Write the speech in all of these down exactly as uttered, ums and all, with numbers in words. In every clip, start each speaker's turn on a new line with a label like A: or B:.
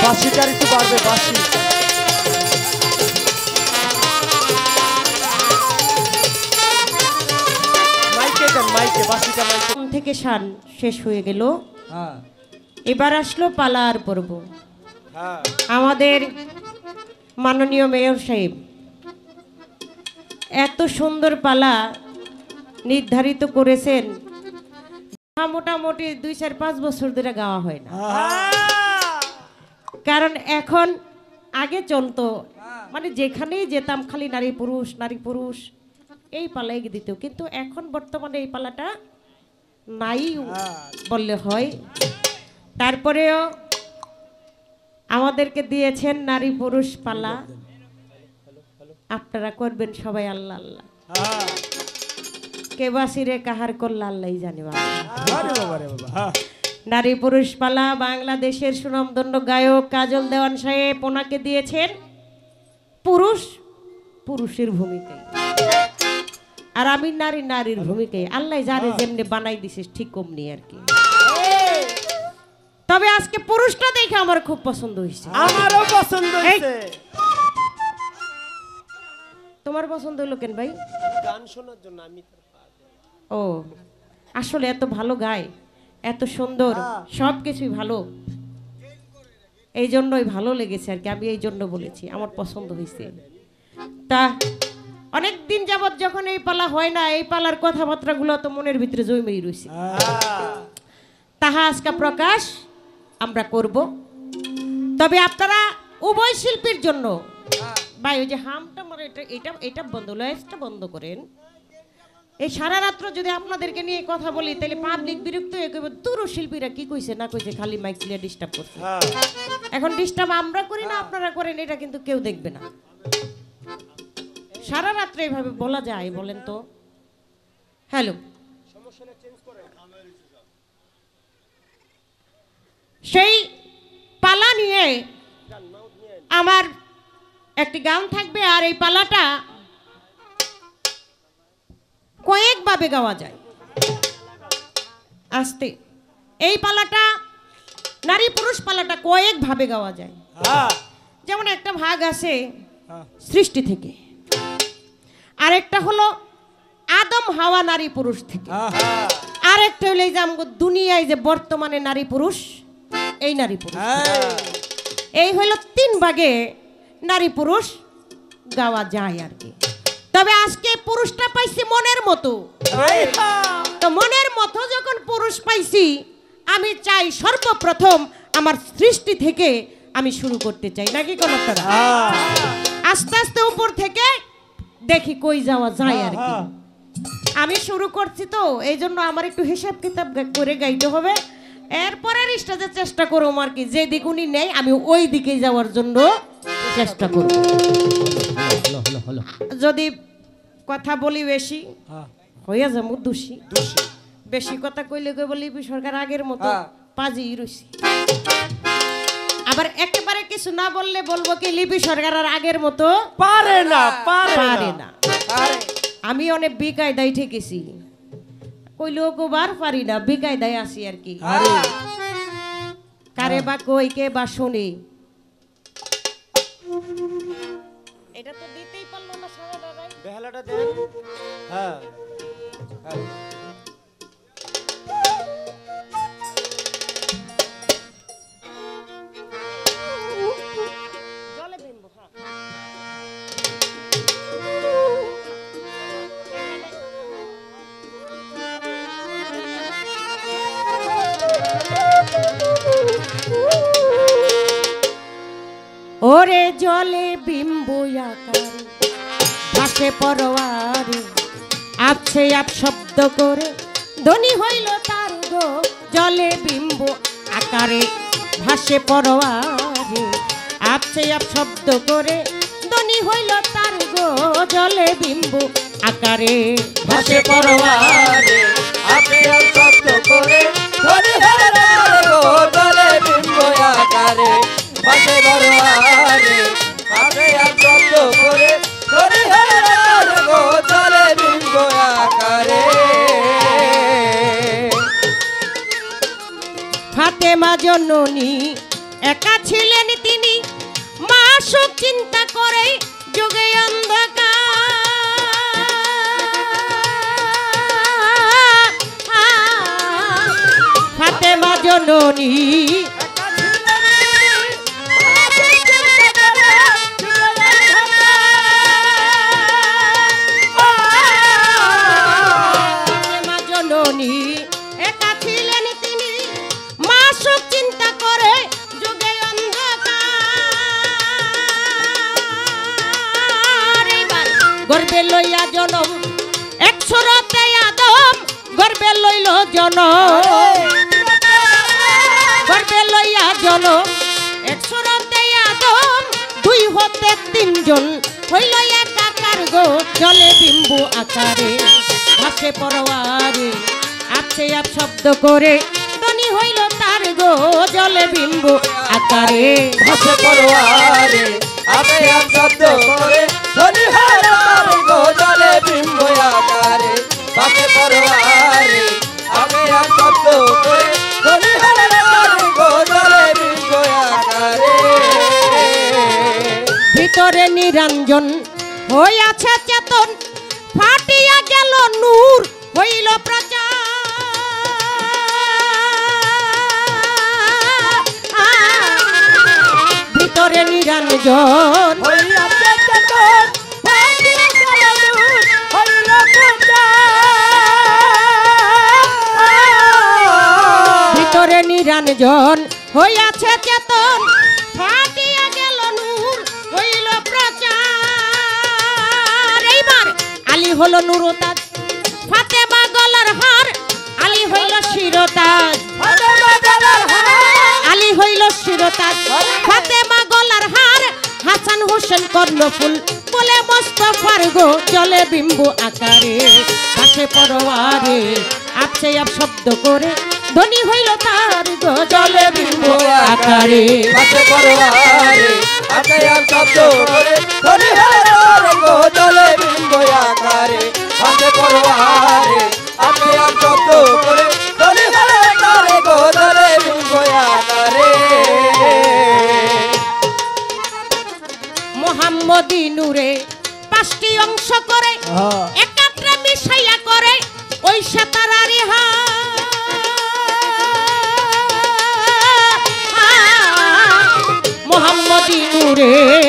A: বাসিটার একটু বাড়বে বাসি মাইকে দেন মাইকে বাসিটা মাইকে
B: থেকে শান শেষ হয়ে গেল।
A: হ্যাঁ
B: এবার আসলো পালার পর্ব।
A: হ্যাঁ
B: আমাদের মাননীয় মেয়র সাহেব এত সুন্দর পালা নির্ধারিত করেছেন, মোটামুটি দুই চার পাঁচ বছর ধরে গাওয়া হয় না। কারণ এখন আগে চলতো মানে যেখানেই যেতাম খালি নারী পুরুষ নারী পুরুষ এই পালাই দিত, কিন্তু এখন বর্তমানে এই পালাটা নাই বললে হয়। তারপরেও আমাদেরকে দিয়েছেন নারী পুরুষ পালা, আপনারা করবেন সবাই আল্লাহ আল্লাহ। কে বাসিরে কাহার করলা আল্লাহ জানে। নারী পুরুষ পালা বাংলাদেশের সুনামধন্য গায়ক কাজল দেওয়ান সাহেব ওনাকে দিয়েছেন পুরুষ পুরুষের ভূমিকায়, আর আমি নারী নারীর ভূমিকায়। আল্লাহ যারে যেমনি বানাই দিছিস ঠিক কমনি আর কি। তবে আজকে পুরুষটা দেখে আমার খুব পছন্দ হয়েছে।
A: আমারও পছন্দ হয়েছে।
B: তোমার পছন্দ হলো কেন ভাই?
A: গান শোনার জন্য আমি
B: ও আসলে এত ভালো গায়, এত সুন্দর, সব কিছুই ভালো, এই জন্যই ভালো লেগেছে আর কি। আমি এই জন্য বলেছি আমার পছন্দ হয়েছে। তা অনেক দিন যাবৎ যখন এই পালা হয় না, এই পালার কথাবার্তাগুলো তো মনের ভিতরে জমে রয়েছে, তাহা আজকে প্রকাশ আমরা করব। তবে আপনারা উভয় শিল্পীর জন্য ভাই ওই যে হামটা মানে এটা এটা এটা বন্ধ, লয়েসটা বন্ধ করেন। এই সারা রাত্র যদি আপনাদেরকে নিয়ে কথা বলি তাহলে পাবলিক বিরক্ত হয়ে কইবে তুরো শিল্পীরা কি কইছে না কইছে, খালি মাইক দিয়ে ডিস্টার্ব করছে। এখন ডিস্টার্ব আমরা করি না আপনারা করেন, এটা কিন্তু কেউ দেখবে না। সারা রাত্রে এইভাবে বলা যায় বলেন তো? হ্যালো, সেই পালা নিয়ে আমার একটি গান থাকবে, আর এই পালাটা কয়েকভাবে গাওয়া যায়। আস্তে এই পালাটা নারী পুরুষ পালাটা কয়েকভাবে গাওয়া যায়। যেমন একটা ভাগ আছে সৃষ্টি থেকে, আরেকটা হলো আদম হাওয়া নারী পুরুষ থেকে, আরেকটা হলো এই যে আমগো দুনিয়ায় যে বর্তমানে নারী পুরুষ এই নারী পুরুষ। এই হলো তিন ভাগে নারী পুরুষ গাওয়া যায় আর কি। তবে আজকে পুরুষটা পাইছি মনের মতো, তো মনের মতো যখন পুরুষ পাইছি আমি চাই সর্বপ্রথম আমার সৃষ্টি থেকে আমি শুরু করতে চাই, নাকি কোন আপনারা? আস্তে আস্তে উপর থেকে দেখি কই যাওয়া যায় আর কি। আমি শুরু করছি তো এই জন্য আমার একটু হিসাব কিতাব করে গাইতে হবে। এরপরে স্টেজে চেষ্টা করবো আর কি, যে দিক উনি নেই আমি ওই দিকে যাওয়ার জন্য চেষ্টা করব। যদি কথা বলি বেশি হইয়া যাবো দোষী, বেশি কথা কইলে কই বলি সরকার আগের মতো পাজি রইছি। আবার একেবারে কিছু না বললে বলবো কি লিপি সরকার আর আগের মতো
A: পারে না
B: পারে না। আমি অনেক বেকায়দায় ঠেকেছি, কইলেও কোবার পারি না, বেকায়দায় আসি আর কি। কারে বা কই কে বা শুনি, এটা তো দিতেই পারলো না সারাটা রাত।
A: বেহালাটা দেন। হ্যাঁ
B: জলে ভিমবো। হ্যাঁ ওরে জলে বিম্বু আকারে ভাসে পরোয়ারে, আপছে আপ শব্দ করে ধ্বনি হইল তার গো। জলে বিম্বু আকারে ভাসে পরোয়ারে, আপছে আপ শব্দ করে ধ্বনি হইল তার গো। জলে বিম্বু আকারে ভাসে পরোয়ারে,
A: আপনি শব্দ করে ধ্বনি হইল তার গো। জলে বিম্বু আকারে ভাসে পরোয়ারে, আপনি শব্দ করে ধ্বনি হইল তার গো। জলে বিম্বু আকারে।
B: ফাতেমা জননী একা ছিলেন তিনি মাসুক চিন্তা করে যুগে অন্ধকার ফাতেমা জননী ফাতেমা জননী একা ছিলেন তিনি মাসুক চিন্তা করে যুগে অন্ধকার এবার গর্বে লইয়া জনম একশরতে আদম গর্বে লইল জনম গর্বে লইয়া জনম একশরতে আদম দুই হতে তিনজন হইল একাকার গো জলে বিম্বু আকারে ভাসে পরোয়ারে আপসে আপ শব্দ করে ধ্বনি হইল তার গো জলে বিম্বু আকারে
A: ভাসে পরোয়ারে আপে আপ শব্দ করে ধ্বনি হইল তার গো জলে বিম্বু আকারে ভাসে পরোয়ারে আপে আপ শব্দ করে ধ্বনি হইল তার গো জলে বিম্বু আকারে
B: ভিতরে নিরঞ্জন হইয়াছে চেতন ফাটিয়া গেল নূর হইল প্রচার ভিতরে নিরঞ্জন
A: হইয়াছে চেতন ফাটিয়া গেল নূর হইল প্রচার
B: ভিতরে নিরঞ্জন হইয়াছে চেতন ফাটিয়া গেল নূর হইল প্রচার এইবার আলী হলো নুরতাজ ফাতেমা গলার হার আলী হইল শিরতাজ
A: ফাতেমা গলার হার
B: আলী হইল শিরতাজ ফাতেমা গলার হার হাসান হোসেন কর্ণফুল বলে মোস্তফার গো চলে বিম্বু আকারে পাশে পরোয়ারে আপসে আপ শব্দ করে ধ্বনি হইল তার গো চলে বিম্বু আকারে
A: পাশে পরোয়ারে আপে আপ শব্দ করে ধ্বনি হইল তার গো জলে বিম্বু আকারে পাশে পরোয়ারে আপে আপ শব্দ করে ধ্বনি হইল তার গো জলে বিম্বু আকারে
B: মোহাম্মদী নূরে পাঁচটি অংশ করে একাত্রে মিশাইয়া করে ওই সেতারারি হা মোহাম্মদী নূরে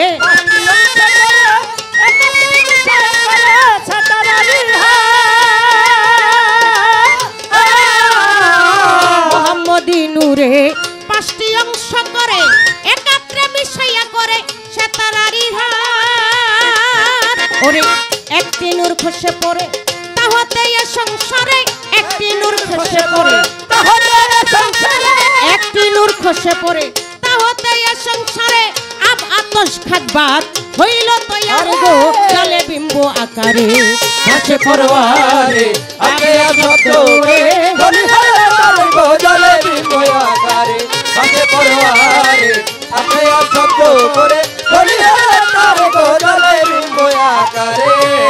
B: মোহাম্মদী নূরে পাঁচটি অংশ করে একাত্রে মিশাইয়া করে সেতারারি হার ওরে একটি নূর খসে পড়ে তাহতে এ সংসারে একটি নূর খসে পড়ে
A: তাহলে সংসারে
B: একটি নূর খসে পড়ে তাহতে এ সংসারে আব আতশ খাদবাত হইল তৈয়ার গো জলে বিম্বু আকারে
A: পাশে পরোয়ারে আপে আপ শব্দ করে ধ্বনি হইল তার গো জলে বিম্বু আকারে পাশে পরোয়ারে আপে আপ শব্দ করে ধ্বনি হইল তার গো জলে বিম্বু আকারে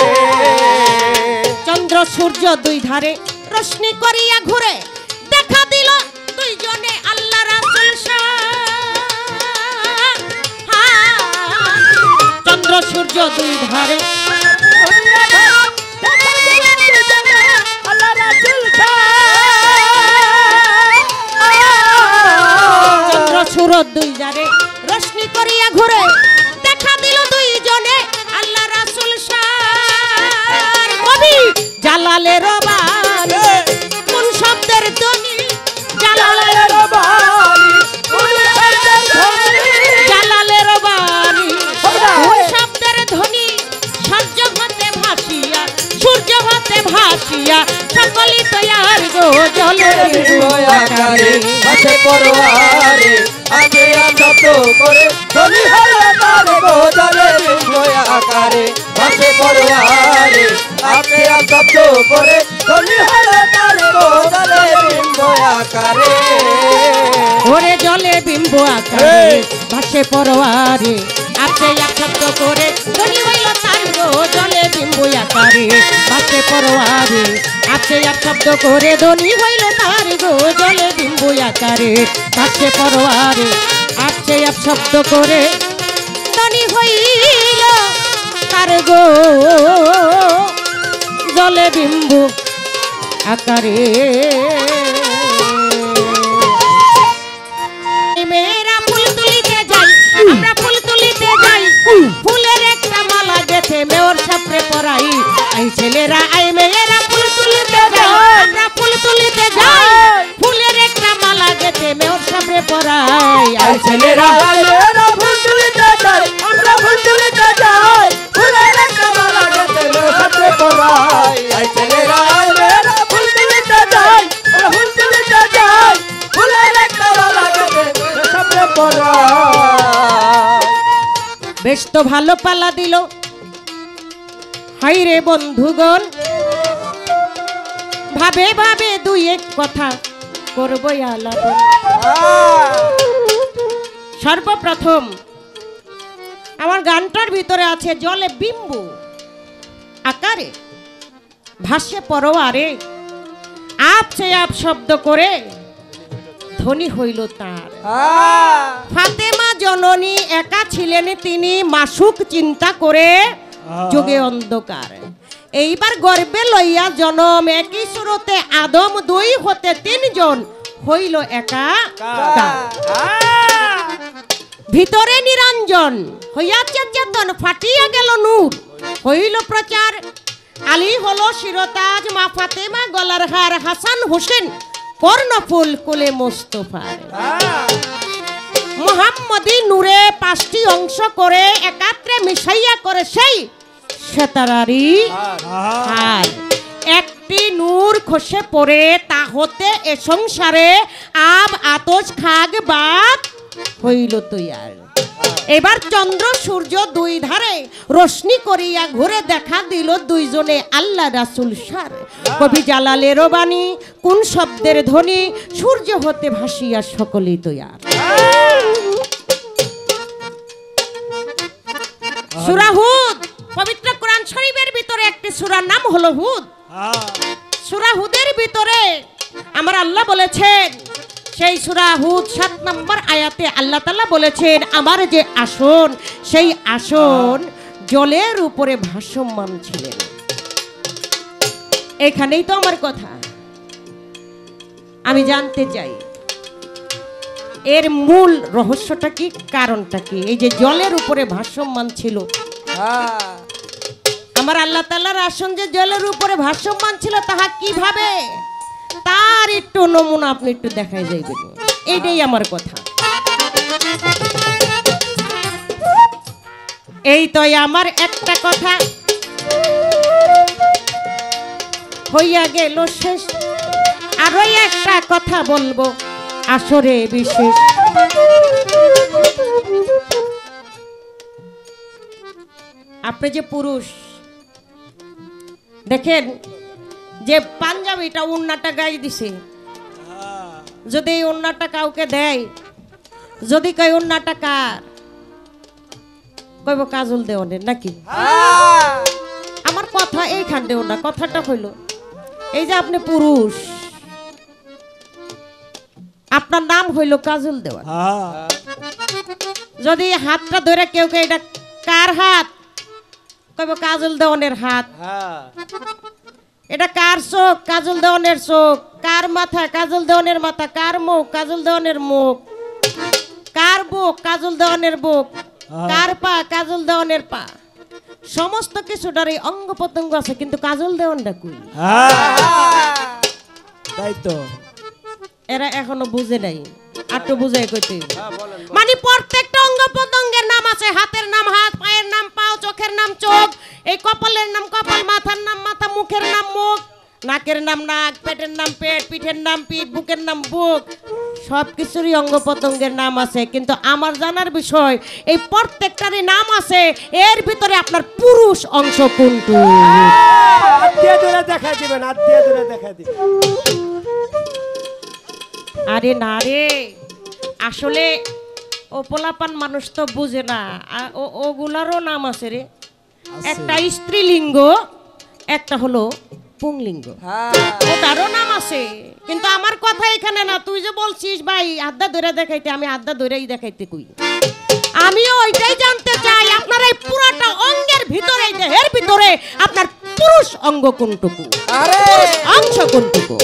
B: চন্দ্র সূর্য দুই ধারে রশ্মি করিয়া ঘুরে দেখা দিল দুইজনে আল্লাহ রাসূল চন্দ্র সূর্য দুই ধারে চন্দ্র সূর্য দুই ধারে রশ্মি করিয়া ঘুরে দেখা দিল দুইজনে আল্লাহ রাসূল কবি জালালের বাণী কোন শব্দের ধ্বনি জালালের
A: বাণী কোন শব্দের ধ্বনি
B: জালালের বাণী কোন শব্দের ধ্বনি সূর্য হতে ভাসিয়া সূর্য হতে ভাসিয়া সকলি তৈয়ার গো জলে বিম্বু আকারে
A: পাশে পরোয়ারে আপে আপ শব্দ করে ধ্বনি হইল তার গো জলে বিম্বু আকারে পাশে পরোয়ারে আপে আপ শব্দ করে ধ্বনি হইল তার গো জলে বিম্বু আকারে
B: ওরে জলে বিম্বু আকারে ভাসে পরোয়ারে আপে আপ শব্দ করে ধ্বনি হইল তার গো জলে বিম্বু আকারে ভাসে পরোয়ারে আপে আপ শব্দ করে ধ্বনি হইল তার গো জলে বিম্বু আকারে ভাসে পরোয়ারে আপছে আপ শব্দ করে ধনী হইল কার গো জলে বিম্বু আকারে মেয়েরা ফুল তুলিতে যাই আমরা ফুল তুলিতে যাই ফুলের একটা মালা গেথে মেয়র সাপড়ে পরাই আই ছেলেরা আই মেয়েরা ফুল তুলিতে যাই আমরা ফুল তুলিতে যাই ফুলের একটা মালা গেথে মেয়র সাপড়ে পরাই আই ছেলেরা
A: মেয়েরা ফুল তুলিতে যাই আমরা ফুল তুলিতে যাই ফুলের একটা মালা গেথে মেয়র সাপড়ে পরাই আই ছেলেরা মেয়েরা ফুল তুলিতে যাই আমরা ফুল তুলিতে যাই ফুলের একটা মালা গেথে মেয়র সাপড়ে পরাই।
B: বেশ তো ভালো পালা দিল হাই রে বন্ধুগণ ভাবে ভাবে দুই এক কথা করবো আলাপন। সর্বপ্রথম আমার গানটার ভিতরে আছে জলে বিম্বু আকারে ভাসে পরোয়ারে আপছে আপ শব্দ করে ধনী হইল তার। ফাতেমা জননী একা ছিলেন তিনি মাসুক চিন্তা করে যুগে অন্ধকার এইবার গর্বে লইয়া জনম একই সুরতে আদম দুই হতে তিনজন হইল একা ভিতরে নিরঞ্জন হইয়াছে চেতন ফাটিয়া গেল নূর হইল প্রচার আলী হলো শিরতাজ মা ফাতেমা গলার হার হাসান হোসেন কর্ণফুল কোলে মোস্তফার মুহাম্মদি নূরে পাঁচটি অংশ করে একাত্রে মিশাইয়া করে সেই সেতারারি হার একটি নূর খসে পড়ে তা হতে এ সংসারে আব আতশ খাগ বাত হইল তৈয়ার। এবার চন্দ্র সূর্য দুই ধারে রোশনি করিয়া ঘুরে দেখা দিল দুইজনে আল্লাহ রাসূল সার। কবি জালালের বাণী কোন শব্দের ধ্বনি সূর্য হতে ভাসিয়া সকলেই তৈয়ার। সূরা হুদ পবিত্র কোরআন শরীফের ভিতরে একটি সূরার নাম হলো হুদ। সূরা হুদের ভিতরে আমার আল্লাহ বলেছেন সেই সূরা হুদ সাত নম্বর আয়াতে আল্লাহ তাআলা বলেছেন আমার যে আসন সেই আসন জলের উপরে ভাসমান ছিলেন। এখানেই তো আমার কথা আমি জানতে চাই এর মূল রহস্যটা কি কারণটা কি এই যে জলের উপরে ভাসমান ছিল আমার আল্লাহ তাআলার আসন যে জলের উপরে ভাসমান ছিল তাহা কিভাবে তার একটু নমুনা আপনি একটু দেখাই যাইবেন এইটাই আমার কথা। এই তো আমার একটা কথা হইয়া গেল শেষ আরো একটা কথা বলবো আসরে বিশেষ। আপনি যে পুরুষ দেখেন যে পাঞ্জাবিটা ওড়নাটা গায়ে দিছে যদি এই ওড়নাটা কাউকে দেয় যদি কই ওড়নাটা কার কইব কাজল দেওয়ানের নাকি আমার কথা এইখান দেও না কথাটা হইল এই যে আপনি পুরুষ আপনার নাম হইল কাজল দেওয়ান যদি হাতটা ধরে কেউ কে এটা কার হাত কইব কাজল দেওয়ানের হাত এটা কার চোখ কাজল দেওয়ানের চোখ কার মাথা কাজল দেওয়ানের মাথা কার মুখ কাজল দেওয়ানের মুখ কার বুক কাজল দেওয়ানের বুক কার পা কাজল দেওয়ানের পা সমস্ত কিছুটার এই অঙ্গ প্রত্যঙ্গ আছে কিন্তু কাজল দেওয়ানটা কই
C: তাই তো
B: এরা এখনো বুঝে নাই আটটু বুঝাই কইতে মানে প্রত্যেকটা অঙ্গ প্রত্যঙ্গের নাম আছে হাতের নাম হাত পায়ের নাম পা চোখের নাম চোখ এই কপালের নাম কপাল মাথার নাম মাথা মুখের নাম মুখ নাকের নাম নাক পেটের নাম পেট পিঠের নাম পিঠ বুকের নাম বুক সব কিছুরই অঙ্গ প্রত্যঙ্গের নাম আছে কিন্তু আমার জানার বিষয় এই প্রত্যেকটারই নাম আছে এর ভিতরে আপনার পুরুষ অংশ কোনটা
C: আত্মীয় দূরে দেখা দিবেন আত্মীয় দূরে দেখা দিবেন
B: আরে না রে আসলে ও পোলাপান মানুষ তো বুঝে না ওগুলারও নাম আছে রে একটা স্ত্রীলিঙ্গ একটা হলো পুংলিঙ্গ।
A: হ্যাঁ
B: ওটারও নাম আছে, কিন্তু আমার কথা এখানে না। তুই যে বলছিস ভাই আড্ডা ধরে দেখাইতে, আমি আড্ডা ধরেই দেখাইতে কই। আমিও ওইটাই জানতে চাই আপনার এই পুরোটা অঙ্গের ভিতরে, এই দেহের ভিতরে আপনার পুরুষ অঙ্গ কোনটুকু,
A: আরে
B: অংশ কোনটুকু?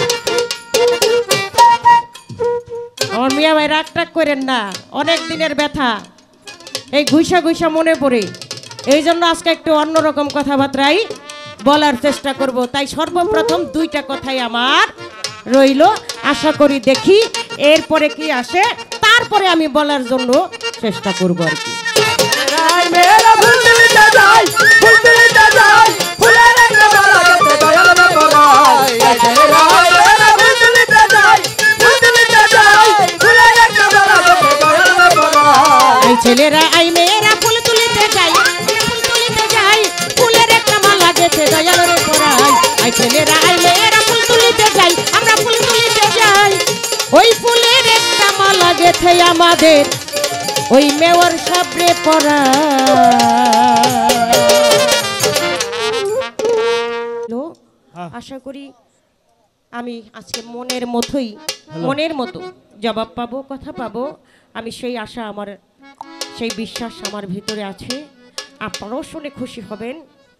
B: আমার মিয়া ভাই রাগ টাগ করেন না, অনেক দিনের ব্যথা এই ঘুষা ঘুষা মনে পড়ে। এই জন্য আজকে একটু অন্যরকম কথাবার্তাই বলার চেষ্টা করব। তাই সর্বপ্রথম দুইটা কথাই আমার রইল, আশা করি দেখি এরপরে কি আসে, তারপরে আমি বলার জন্য চেষ্টা করব আর কি।
A: রাই মেরা ফুল তুলিতে যাই, ফুল তুলিতে যাই, ফুলের একটা মালা গেছে দয়াল না পরাই। রাই মেরা ফুল তুলিতে যাই, ফুল তুলিতে যাই, ফুলের একটা মালা গেছে দয়াল না পরাই।
B: এই ছেলেরা আই মেয়েরা ফুল তুলিতে যাই, ফুল তুলিতে যাই, ফুলের একটা মালা গেছে দয়াল রে পরাই। আই ছেলেরা আই মেয়েরা ফুল তুলিতে যাই, আমরা ফুল তুলিতে যাই, ওই ফুলের একটা মালা গেছে আমাদের ওই মেওয়ার সাবরে পরা। আশা করি আমি আজকে মনের মতোই, মনের মতো জবাব পাবো, কথা পাবো। আমি সেই আশা, আমার সেই বিশ্বাস আমার ভিতরে আছে। আপনারাও শুনে খুশি হবেন।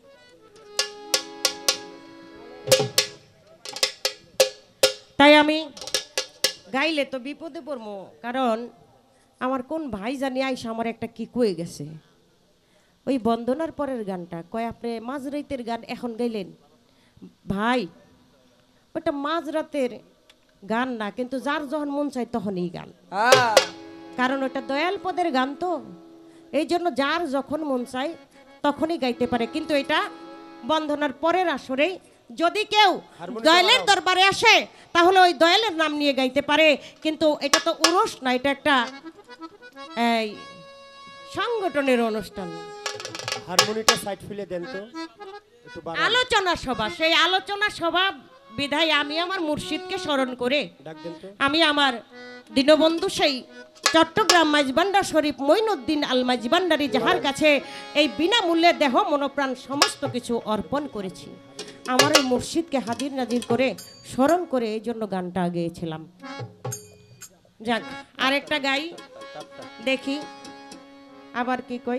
B: তাই আমি গাইলে তো বিপদে পড়বো, কারণ আমার কোন ভাই জানি আইসা আমার একটা কি কয়ে গেছে। ওই বন্দনার পরের গানটা কয় আপনি মাঝরাতের গান এখন গাইলেন। ভাই ওটা মাঝরাতের গান না, কিন্তু যার যখন মন চায় তখনই গান,
A: হ্যাঁ
B: কারণ ওটা দয়াল পদের গান তো, এই জন্য যার যখন মন চায় তখনই গাইতে পারে। কিন্তু এটা বন্দনার পরের আসরেই যদি কেউ দয়ালের দরবারে আসে তাহলে ওই দয়ালের নাম নিয়ে গাইতে পারে। কিন্তু এটা তো উরস না, এটা একটা এই সংগঠনের অনুষ্ঠান,
C: হারমোনিটা সাইড ফেলে দেন তো একটু বাড়ান।
B: আলোচনা সভা। সেই আলোচনা সভা বিধায় আমি আমার মুর্শিদকে স্মরণ করে
C: ডাক দেন তো।
B: আমি আমার দীনবন্ধু সেই চট্টগ্রাম মাইজবান্ডার শরীফ মঈনুদ্দিন আল মাইজবান্ডারি, যাহার কাছে এই বিনামূল্যে দেহ মনোপ্রাণ সমস্ত কিছু অর্পণ করেছি, আমার ওই মুর্শিদকে হাজির নাজির করে স্মরণ করে এই জন্য গানটা গেয়েছিলাম। যাক আরেকটা গাই দেখি আবার কি কই।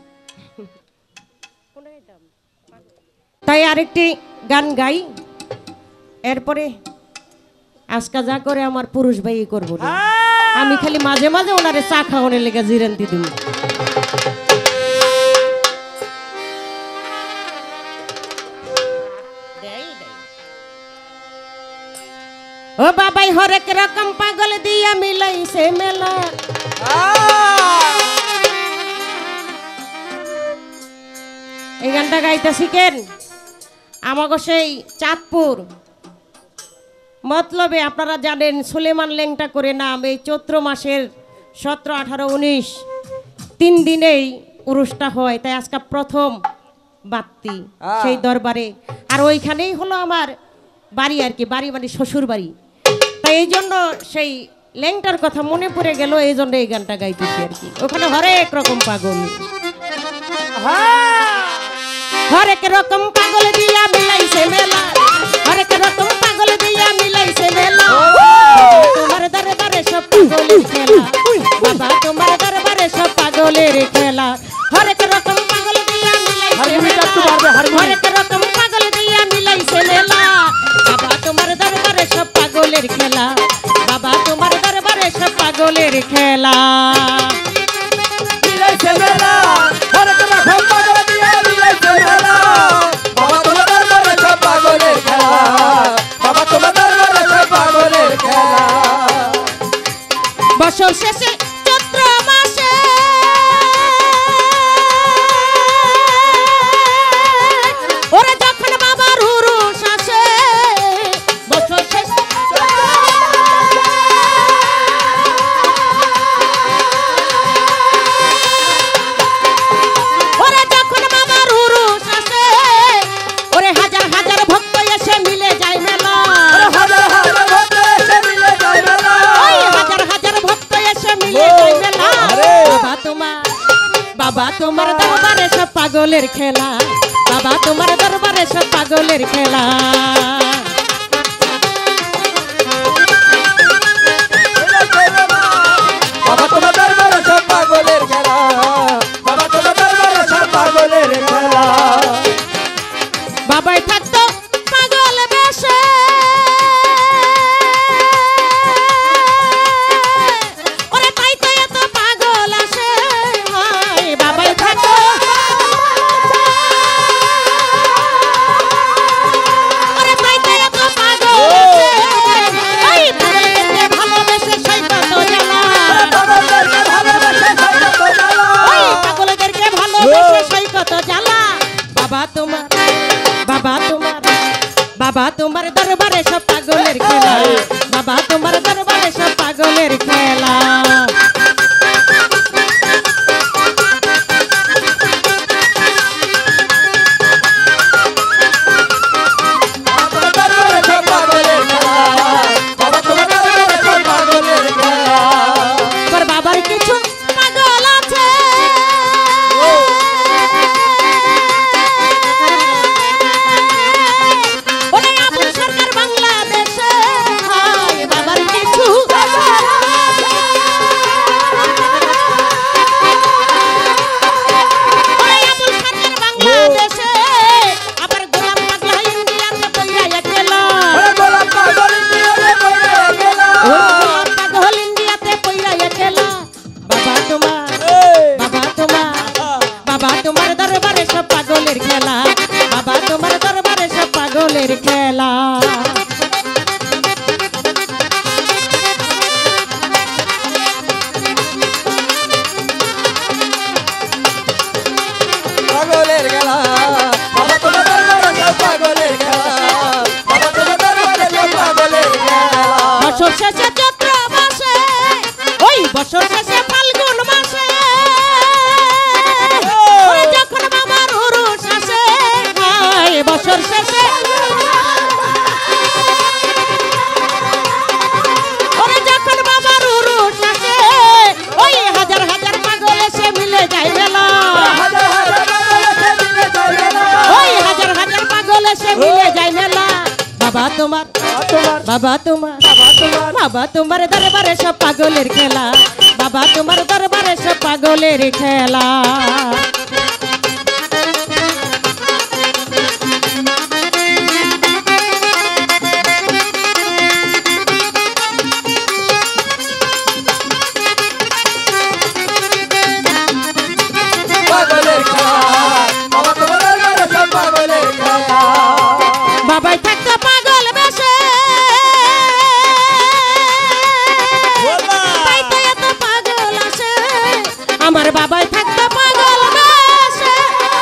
B: তাই আরেকটি গান গাই, এরপরে আজকা যা করে আমার পুরুষ ভাই করবো না, আমি খালি মাঝে মাঝে ওনারে চা খাওয়ানোর লেগে জিরান্তি দিব। ও বাবাই হরেক রকম পাগল দিয়া মিলাইছে মেলা, এই গানটা গাইতে শিখেন আমাকে সেই চাঁদপুর মতলবে। আপনারা জানেন সুলেমান লেংটা করে নাম, এই চৈত্র মাসের সতেরো আঠারো উনিশ তিন দিনেই উরুসটা হয়। তাই আজকে প্রথম বাত্তি সেই দরবারে, আর ওইখানেই হলো আমার বাড়ি আর কি, বাড়ি মানে শ্বশুর বাড়ি। তাই এই জন্য সেই লেংটার কথা মনে পড়ে গেল, এই জন্য এই গানটা গাইতেছি আর কি। ওখানে হরেক রকম পাগল, হরেক রকম পাগল দিয়া মিলাইছে মেলা, হরেক রকম পাগল দিয়া মিলাইছে মেলা। তোমার দরবারে সব পাগলের খেলা, বাবা তোমার দরবারে সব পাগলের খেলা। হরেক রকম পাগল দিয়া মিলাইছে মেলা, হরেক রকম পাগল দিয়া মিলাইছে মেলা। বাবা তোমার দরবারে সব পাগলের খেলা, বাবা তোমার দরবারে সব পাগলের খেলা।
A: মিলাইছে মেলা, হরেক রকম পাগল দিয়া মিলাইছে মেলা। বাবা তোমার দরবারে সব পাগলের খেলা, বাবা তোমার দরবারে সব পাগলের খেলা।
B: বছর শেষে চৈত্র মাসে ওরা যখন বাবার উরুস আসে, বছর শেষে ওরা যখন বাবার উরুস আসে, ওরে হাজার হাজার ভক্ত এসে মিলে যায় মেলা,
A: হাজার হাজার ভক্ত এসে মিলে যায় মেলা,
B: ওই হাজার হাজার ভক্ত এসে মিলে যায় মেলা। বাবা তোমার বাবা তোমার দরবারে সব পাগলের খেলা, বাবা তোমার দরবারে সব পাগলের খেলা।
A: বাবা তোমার দরবারে সব পাগলের খেলা, বাবা তোমার দরবারে সব পাগলের খেলা।
B: বাবাই থাকতো পাগল বেশে, ওরে তাই তো এত পাগল আসে। হায় বাবাই থাকতো, ওরে তাই তো এত পাগল আসে। ওই পাগলদেরকে ভালোবেসে সৈকত জ্বালা,
A: পাগলদেরকে ভালোবেসে সৈকত জ্বালা,
B: ওই পাগলদেরকে ভালোবেসে সৈকত জ্বালা। বাবা তোমার, বাবা তোমার, বাবা তোমার দরবারে সব পাগলের খেলা, বাবা তোমার দরবারে সব পাগলের খেলা।
A: তোমার দরবারে সব পাগলের খেলা, বাবা তোমার দরবারে সব পাগলের খেলা।
B: তোর বাবার কিছু পাগল আছে, ওরে আবুল সরকার বাংলাদেশে। হায় বাবার কিছু ওরে আবুল সরকার বাংলাদেশে, আবার গোলাম পাগলা ইন্ডিয়াতে পইরা গেলা।
A: ওরে গোলাপ পাগল ইন্ডিয়াতে পইরা গেলা,
B: ওই গোলাম পাগল ইন্ডিয়াতে পইরা গেলা। বাবা তোমার, বাবা তোমার, বাবা তোমার দরবারে সব পাগলের খেলা, বাবা তোমার দরবারে সব পাগলের খেলা।
A: পাগলের খেলা, বাবা তোমার দরবারে সব পাগলের খেলা, বাবা তোমার দরবারে সব পাগলের খেলা।
B: বছর শেষে চৈত্র মাসে, ওই বছর শেষে ফাল্গুন মাসে, ওরে যখন বাবার উরুস আসে। হায় বছর শেষে, ওরে যখন বাবার উরুস আসে, ওই হাজার হাজার পাগল এসে মিলে যায় মেলা।
A: হাজার হাজার পাগল এসে মিলে যায় মেলা,
B: ওই হাজার হাজার পাগল এসে মিলে যায় মেলা। বাবা তোমার,
C: তোমার
B: বাবা তোমার,
C: বাবা তোমার
B: বাবা তোমার দরবারে সব পাগলের খেলা, বাবা তোমার দরবারে সব পাগলের খেলা।
A: পাগলের খেলা, বাবা তোমার দরবারে সব পাগলের খেলা।
B: বাবাই থাকতো পাগল বেশে, তাই তো এত পাগল আসে। আমার বাবাই থাকতো পাগল বেশে,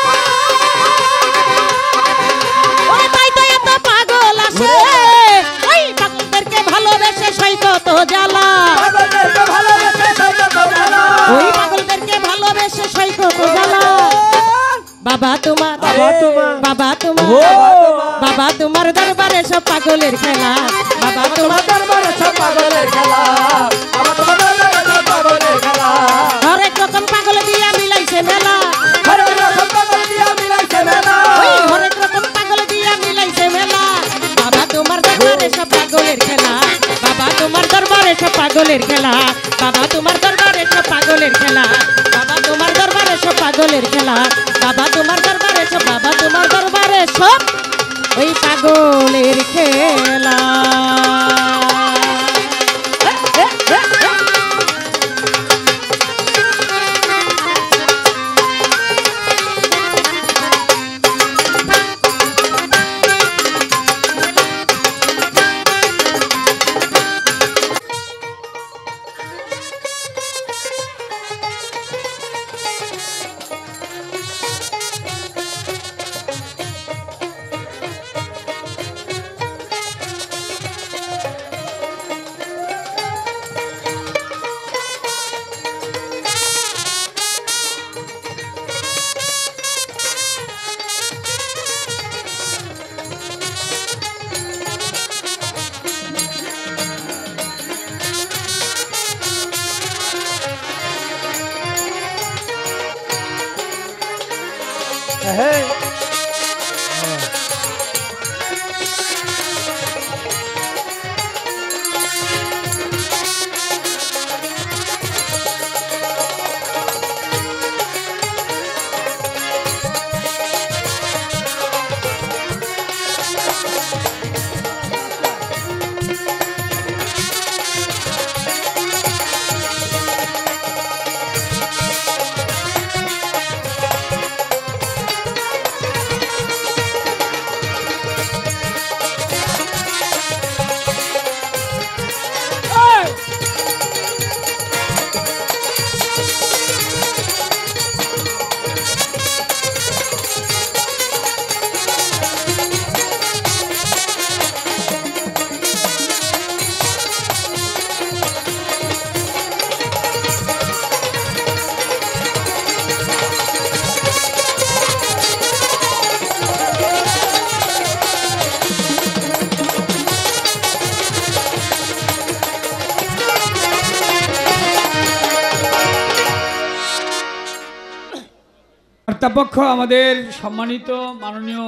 B: ওরে তাই তো এত পাগল আসে। ওই পাগলদেরকে ভালোবেসে সৈকত জ্বালা,
A: পাগলদেরকে ভালোবেসে সৈকত জ্বালা,
B: ওই পাগলদেরকে ভালোবেসে সৈকত জ্বালা। বাবা তোমার,
C: বাবা তোমার
B: বাবা তোমার, বাবা তোমার দরবারে সব পাগলের খেলা, বাবা তোমার
A: তোমার দরবারে সব পাগলের খেলা, বাবা তোমার দরবারে সব পাগলের খেলা।
B: হরেক রকম পাগল দিয়া মিলাইছে মেলা,
A: হরেক রকম পাগল দিয়া মিলাইছে মেলা,
B: ওই হরেক রকম পাগল দিয়া মিলাইছে মেলা। বাবা তোমার দরবারে সব পাগলের খেলা, বাবা তোমার দরবারে সব পাগলের খেলা, বাবা তোমার দরবারে সব পাগলের খেলা, বাবা তোমার দরবারে সব পাগলের খেলা, বাবা তোমার দরবারে সব, বাবা তোমার দরবারে সব ওই পাগলের খেলা।
C: Hey.
D: কর্তাপক্ষ আমাদের সম্মানিত মাননীয়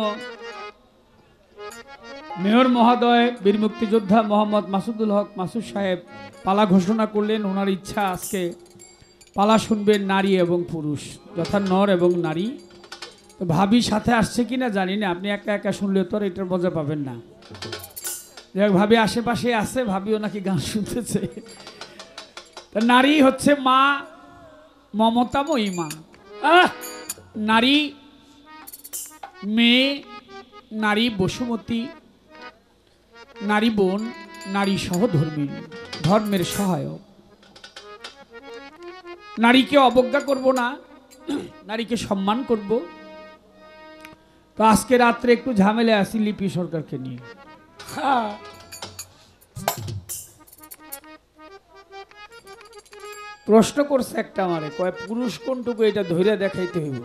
D: মেয়র মহোদয় বীর মুক্তিযোদ্ধা মোহাম্মদ মাসুদুল হক মাসুদ সাহেব পালা ঘোষণা করলেন। ওনার ইচ্ছা আজকে পালা শুনবেন নারী এবং পুরুষ, যথা নর এবং নারী। তো ভাবি সাথে আসছে কিনা জানি না, আপনি একা একা শুনলে তো আর এটার মজা পাবেন না। যাই হোক, ভাবি আশেপাশে আছে, ভাবিও নাকি গান শুনতেছে। তা নারী হচ্ছে মা, মমতাময়ী মা। আহ নারী মেয়ে, নারী বসুমতী, নারী বোন, নারী সহধর্মী, ধর্মের সহায়ক। নারীকে অবজ্ঞা করব না, নারীকে সম্মান করব। তো আজকে রাত্রে একটু ঝামেলা আছি লিপি সরকারকে নিয়ে। হ্যাঁ, প্রশ্ন করছে একটা আমারে, কয় পুরুষ কোনটুকু এটা ধৈর্য দেখাইতে হইব।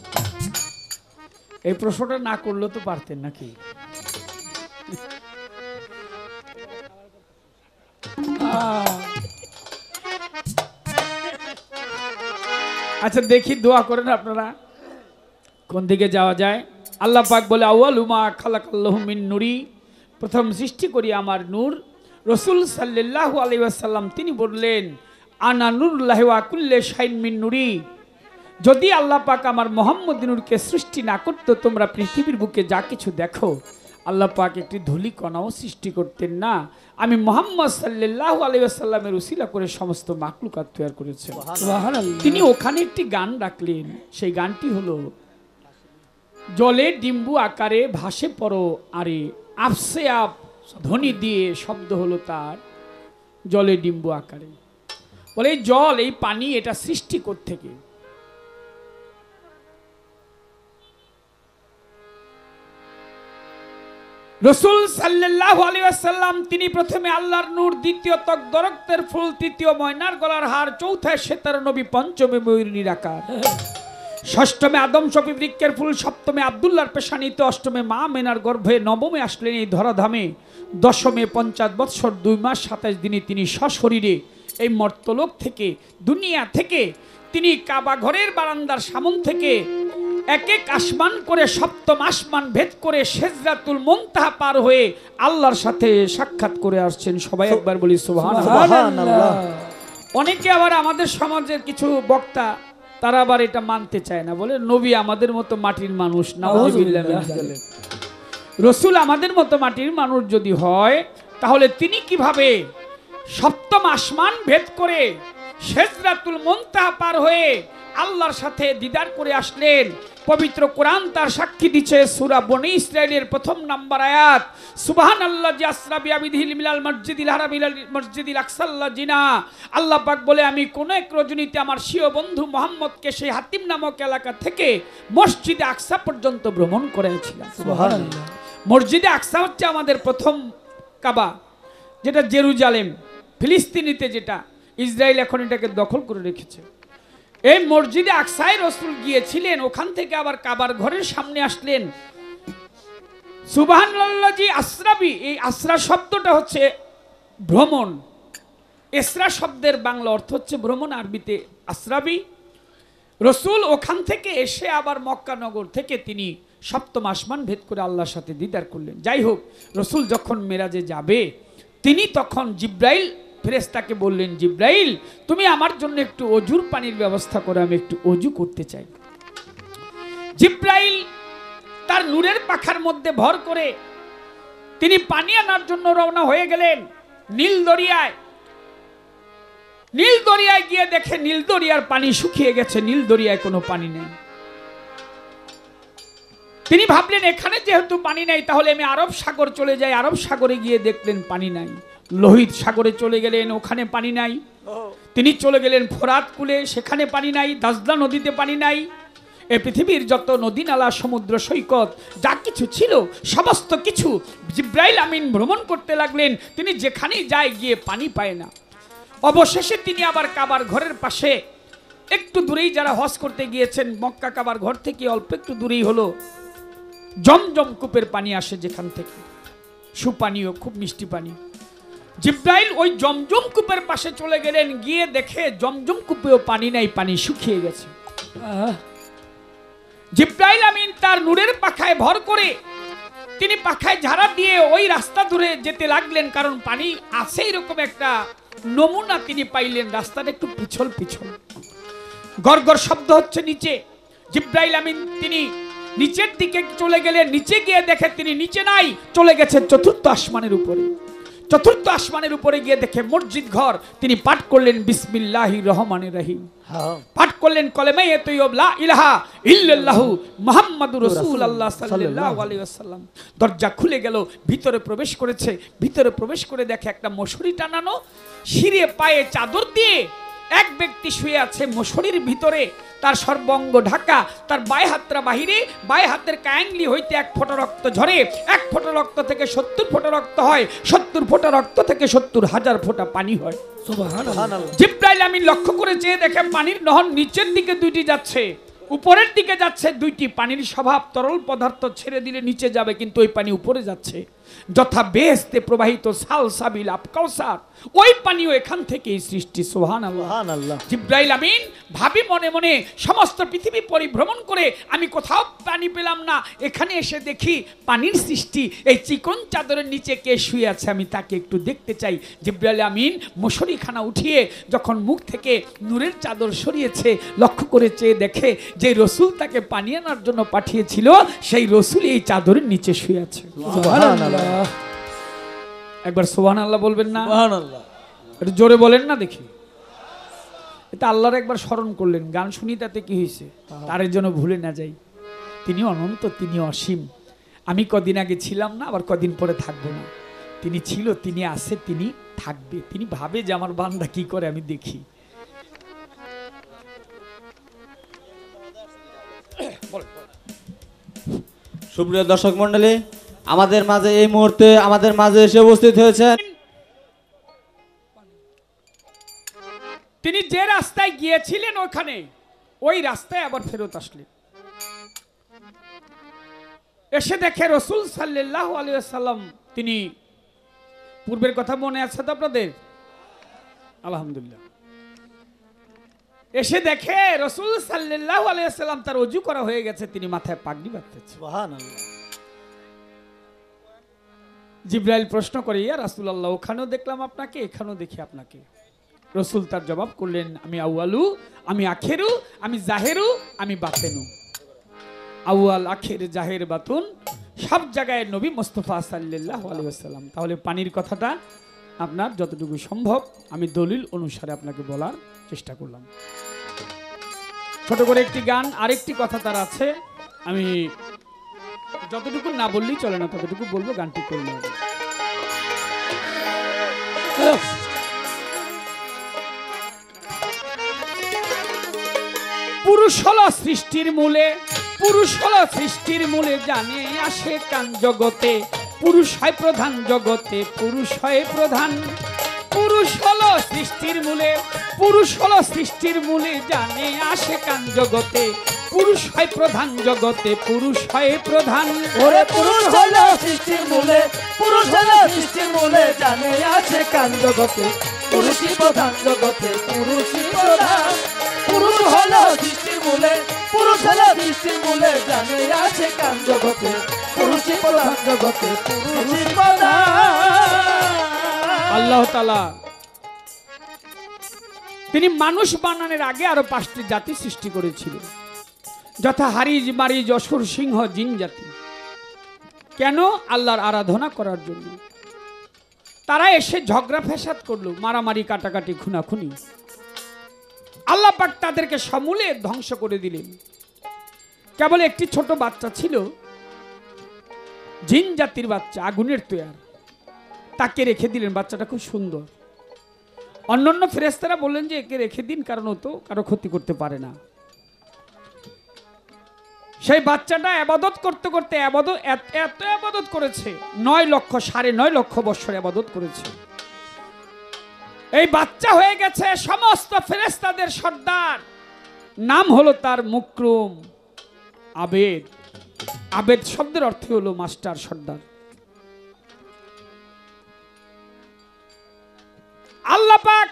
D: এই প্রশ্নটা না করলে তো পারতেন নাকি? আচ্ছা দেখি, দোয়া করেন আপনারা কোন দিকে যাওয়া যায়। আল্লাহ পাক বলে আউয়ালু মা খালাকাল্লাহু মিন নূরি, প্রথম সৃষ্টি করি আমার নূর। রাসূল সাল্লাল্লাহু আলাইহি ওয়াসাল্লাম তিনি বললেন আনা নূরুল্লাহি ওয়া কুল্লি শাইইন মিন নূরি। যদি আল্লাহ পাক আমার মুহাম্মদ নূরকে সৃষ্টি না করতো, তোমরা পৃথিবীর বুকে যা কিছু দেখো, আল্লাহ পাক একটি ধূলিকণাও সৃষ্টি করতেন না। আমি মুহাম্মদ সাল্লাল্লাহু আলাইহি ওয়াসাল্লামের উসিলা করে সমস্ত মাখলুকাত তৈরি করেছেন। সুবহানাল্লাহ। তিনি ওখানে একটি গান রাখলেন, সেই গানটি হলো জলে ডিম্বু আকারে ভাসে পড়ো আরে, আপসে আপ ধ্বনি দিয়ে শব্দ হলো তার জলে ডিম্বু আকারে। বলে এই জল, এই পানি, এটা সৃষ্টি কোত্থেকে? রাসূল সাল্লাল্লাহু আলাইহি ওয়াসাল্লাম তিনি প্রথমে আল্লাহর নূর, দ্বিতীয় ত্বক দরক্তের ফুল, তৃতীয় ময়নার গলার হার, চৌথায় শ্বেতার নবী, পঞ্চমে ময়ূরীর আকার, ষষ্ঠমে আদম শফি বৃক্ষের ফুল, সপ্তমে আব্দুল্লাহর পেশানিতে, অষ্টমে মা মেনার গর্ভে, নবমে আসলেন এই ধরাধামে, দশমে পঞ্চাশ বৎসর দুই মাস সাতাশ দিনে তিনি সশরীরে এই মর্তলোক থেকে, দুনিয়া থেকে তিনি কাবা ঘরের বারান্দার সামন থেকে এক এক আসমান করে সপ্তম আসমান ভেদ করে সিদরাতুল মুনতাহা পার হয়ে আল্লাহর সাথে সাক্ষাৎ করে আসছেন। সবাই একবার বলি সুবহানাল্লাহ। অনেকে আবার আমাদের সমাজের কিছু বক্তা তারা আবার এটা মানতে চায় না, বলে নবী আমাদের মতো মাটির মানুষ, নাউযুবিল্লাহ মিন যালিক। রাসূল আমাদের মতো মাটির মানুষ যদি হয়, তাহলে তিনি কিভাবে সপ্তম আসমান ভেদ করে সিদরাতুল মুনতাহা পার হয়ে আল্লাহর সাথে দিদার করে আসলেন? পবিত্র কোরআন তার সাক্ষী দিচ্ছে। সূরা বনী ইসরাইলের প্রথম নাম্বার আয়াত, সুবহানাল্লাযী আসরা বিআবদিহি মিনাল মসজিদিল হারাম ইলাল মসজিদিল আকসাল্লাযিনা। আল্লাহ পাক বলে আমি কোন এক রজনীতে আমার প্রিয় বন্ধু মুহাম্মদকে সেই হাতিম নামক এলাকা থেকে মসজিদে আকসা পর্যন্ত ভ্রমণ করেছিলাম। সুবহানাল্লাহ। মসজিদে আকসা হচ্ছে আমাদের প্রথম কাবা, যেটা জেরুজালেম ফিলিস্তিনিতে, যেটা ইসরায়েল এখন এটাকে দখল করে রেখেছে। এই মসজিদে আকসায় রাসূল গিয়েছিলেন, ওখান থেকে আবার কাবার ঘরের সামনে আসলেন। সুবহানাল্লাযী আসরাবি, এই আসরা শব্দটা হচ্ছে ভ্রমণ। ইসরা শব্দের বাংলা অর্থ হচ্ছে ভ্রমণ, আরবিতে আসরাবি। রাসূল ওখান থেকে এসে আবার মক্কা নগর থেকে তিনি সপ্তম আসমান ভেদ করে আল্লাহর সাথে দিদার করলেন। যাই হোক, রাসূল যখন মেরাজে যাবে, তিনি তখন জিব্রাইল ফেরেশতাকে বললেন, জিব্রাইল তুমি আমার জন্য একটু অজুর পানির ব্যবস্থা করে, আমি একটু অজু করতে চাই। জিব্রাইল তার নূরের পাখার মধ্যে ভর করে তিনি পানি আনার জন্য রওনা হয়ে গেলেন নীল দরিয়ায়। নীল দরিয়ায় গিয়ে দেখে নীল দরিয়ার পানি শুকিয়ে গেছে, নীল দরিয়ায় কোনো পানি নেই। তিনি ভাবলেন এখানে যেহেতু পানি নেই, তাহলে আমি আরব সাগর চলে যাই। আরব সাগরে গিয়ে দেখলেন পানি নাই। লোহিত সাগরে চলে গেলেন, ওখানে পানি নাই। তিনি চলে গেলেন ফোরাত কূলে, সেখানে পানি নাই। দাজলা নদীতে পানি নাই। এই পৃথিবীর যত নদী নালা, সমুদ্র সৈকত যা কিছু ছিল, সমস্ত কিছু জিব্রাইল আমিন ভ্রমণ করতে লাগলেন। তিনি যেখানেই যায় গিয়ে পানি পায় না। অবশেষে তিনি আবার কাবার ঘরের পাশে একটু দূরেই, যারা হজ করতে গিয়েছেন, মক্কা কাবার ঘর থেকে অল্প একটু দূরেই হলো জমজম কূপের পানি আসে, যেখান থেকে সুপানীয়, খুব মিষ্টি পানি। জিব্রাইল ওই জমজম কূপের পাশে চলে গেলেন, গিয়ে দেখে জমজম কূপেও পানি নাই, পানি শুকিয়ে গেছে। জিব্রাইল আমিন তার নূরের পাখায় ভর করে তিনি পাখায় ঝাড়া দিয়ে ওই রাস্তা ধরে যেতে লাগলেন, কারণ পানি আছে এরকম একটা নমুনা তিনি পাইলেন। রাস্তাটা একটু পিছল পিছল, গড়গড় শব্দ হচ্ছে নিচে। জিব্রাইল আমিন তিনি নিচের দিকে চলে গেলেন, নিচে গিয়ে দেখে তিনি নিচে নাই, চলে গেছে চতুর্থ আসমানের উপরে। চতুর্থ আসমানের উপরে গিয়ে দেখে মসজিদ ঘর। তিনি পাঠ করলেন বিসমিল্লাহির রহমানির রহিম, পাঠ করলেন কলেমা তৈয়ব লা ইলাহা ইল্লাল্লাহু মুহাম্মাদুর রাসূলুল্লাহ সাল্লাল্লাহু আলাইহি ওয়াসাল্লাম। দরজা খুলে গেল, ভিতরে প্রবেশ করেছে। ভিতরে প্রবেশ করে দেখে একটা মশারি টানানো, শিরে পায়ে চাদর দিয়ে এক ব্যক্তি শুয়ে আছে মশারির ভিতরে, তার সর্বাঙ্গ ঢাকা, তার বাই হাতটা বাহিরে, বাই হাতের কায়াঙ্গলি হইতে এক ফোঁটা রক্ত ঝরে, এক ফোঁটা রক্ত থেকে সত্তর ফোঁটা রক্ত হয়, সত্তর ফোঁটা রক্ত থেকে সত্তর হাজার ফোঁটা পানি হয়। সুবহানাল্লাহ। জিব্রাইল আমিন লক্ষ্য করে চেয়ে দেখে পানির নহর নিচের দিকে দুইটি যাচ্ছে, উপরের দিকে যাচ্ছে দুইটি। পানির স্বভাব তরল পদার্থ, ছেড়ে দিলে নিচে যাবে, কিন্তু ওই পানি উপরে যাচ্ছে। যথা বেহেশতে প্রবাহিত সালসাবিল আব কাউসার, ওই পানিও এখান থেকেই সৃষ্টি। সুবহানাল্লাহ। সুবহানাল্লাহ। জিব্রাইল আমিন ভাবি মনে মনে সমস্ত পৃথিবী পরিভ্রমণ করে আমি কোথাও পানি পেলাম না, এখানে এসে দেখি পানির সৃষ্টি। এই চিকন চাদরের নিচে কে শুয়ে আছে, আমি তাকে একটু দেখতে চাই। জিব্রাইল আমিন মশারিখানা উঠিয়ে যখন মুখ থেকে নূরের চাদর সরিয়েছে, লক্ষ্য করে চেয়ে দেখে যে রসুল তাকে পানি আনার জন্য পাঠিয়েছিল, সেই রসুল এই চাদরের নিচে শুয়ে আছে। সুবহানাল্লাহ। একবার সুবহানাল্লাহ বলবেন না?
A: সুবহানাল্লাহ।
D: একটু জোরে বলেন না দেখি। এটা আল্লাহর একবার স্মরণ করলেন, গান শুনি তাতে কি হয়েছে, তার জন্য ভুলে না যাই। তিনি অনন্ত, তিনি অসীম। আমি কদিন আগে ছিলাম না, আবার কদিন পরে থাকবো না। তিনি ছিল, তিনি আছে, তিনি থাকবে। তিনি ভাবে যে আমার বান্দা কি করে আমি দেখি।
A: সুপ্রিয় দর্শক মণ্ডলী, আমাদের মাঝে এই মুহূর্তে আমাদের মাঝে এসে উপস্থিত হয়েছেন
D: তিনি যে রাস্তায় গিয়েছিলেন ওখানে, ওই রাস্তায় আবার ফেরত আসলেন। এসে দেখে রসুল সাল্লাল্লাহু আলাইহি ওয়াসাল্লাম, তিনি পূর্বের কথা মনে আছে তো আপনাদের? আলহামদুলিল্লাহ। এসে দেখে রসুল সাল্লাল্লাহু আলাইহি ওয়াসাল্লাম তার ওযু করা হয়ে গেছে, তিনি মাথায় পাগড়ি বাঁধতেছে।
A: সুবহানাল্লাহ।
D: জিব্রাইল প্রশ্ন করে, ইয়া রাসূলুল্লাহ, ওখানেও দেখলাম আপনাকে, এখানেও দেখি আপনাকে। রসুল তার জবাব করলেন, আমি আউয়ালু, আমি আখেরু, আমি জাহেরু, আমি বাতেনু। আউয়াল, আখের, জাহের, বাতুন, সব জায়গায় নবী মুস্তাফা সাল্লাল্লাহু আলাইহি ওয়াসাল্লাম। তাহলে পানির কথাটা আপনার যতটুকু সম্ভব আমি দলিল অনুসারে আপনাকে বলার চেষ্টা করলাম। ছোট করে একটি গান, আরেকটি কথা তার আছে, আমি যতটুকু না বললেই চলে না, ততটুকু বলবো, গানটি করলে হবে। পুরুষ হলো সৃষ্টির মূলে, পুরুষ হলো সৃষ্টির মূলে, জানে আসে কান জগতে, পুরুষ হয় প্রধান জগতে, পুরুষ হয় প্রধান। পুরুষ হলো সৃষ্টির মূলে, পুরুষ হলো সৃষ্টির মূলে, জানে আসে কান জগতে, পুরুষ হয় প্রধান জগতে, পুরুষ হয় প্রধান।
A: ওরে পুরুষ হলো সৃষ্টির মূলে, পুরুষ হলো সৃষ্টির মূলে, জানে আছে কান জগতে, পুরুষই প্রধান জগতে, পুরুষই প্রধান। পুরুষ হলো সৃষ্টির মূলে, পুরুষ হলো সৃষ্টির মূলে, জানে আছে কান জগতে, পুরুষই প্রধান জগতে, পুরুষই প্রধান।
D: আল্লাহ তাআলা তিনি মানুষ বানানোর আগে আরো পাঁচটি জাতি সৃষ্টি করেছিলেন, যথা হারিজ, মারিজ, অসুর, সিংহ, জিন জাতি। কেন? আল্লাহর আরাধনা করার জন্য। তারা এসে ঝগড়া ফ্যাসাদ করলো, মারামারি, কাটাকাটি, খুনাখুনি। আল্লাহ পাক তাদেরকে সমূলে ধ্বংস করে দিলেন। কেবল একটি ছোট বাচ্চা ছিল, জিন জাতির বাচ্চা, আগুনের তৈয়ার, তাকে রেখে দিলেন। বাচ্চাটা খুব সুন্দর। অন্যান্য ফেরেশতারা বললেন যে একে রেখে দিন, কারণ ও তো কারো ক্ষতি করতে পারে না। সেই বাচ্চাটা আবাদত করতে করতে আবাদত এত আবাদত করেছে, নয় লক্ষ সাড়ে নয় লক্ষ বছর আবাদত করেছে। এই বাচ্চা হয়ে গেছে সমস্ত ফেরেশতাদের সর্দার। নাম হলো তার মুকরুম আবেদ। আবেদ শব্দের অর্থ হলো মাস্টার, সর্দার। আল্লাহ পাক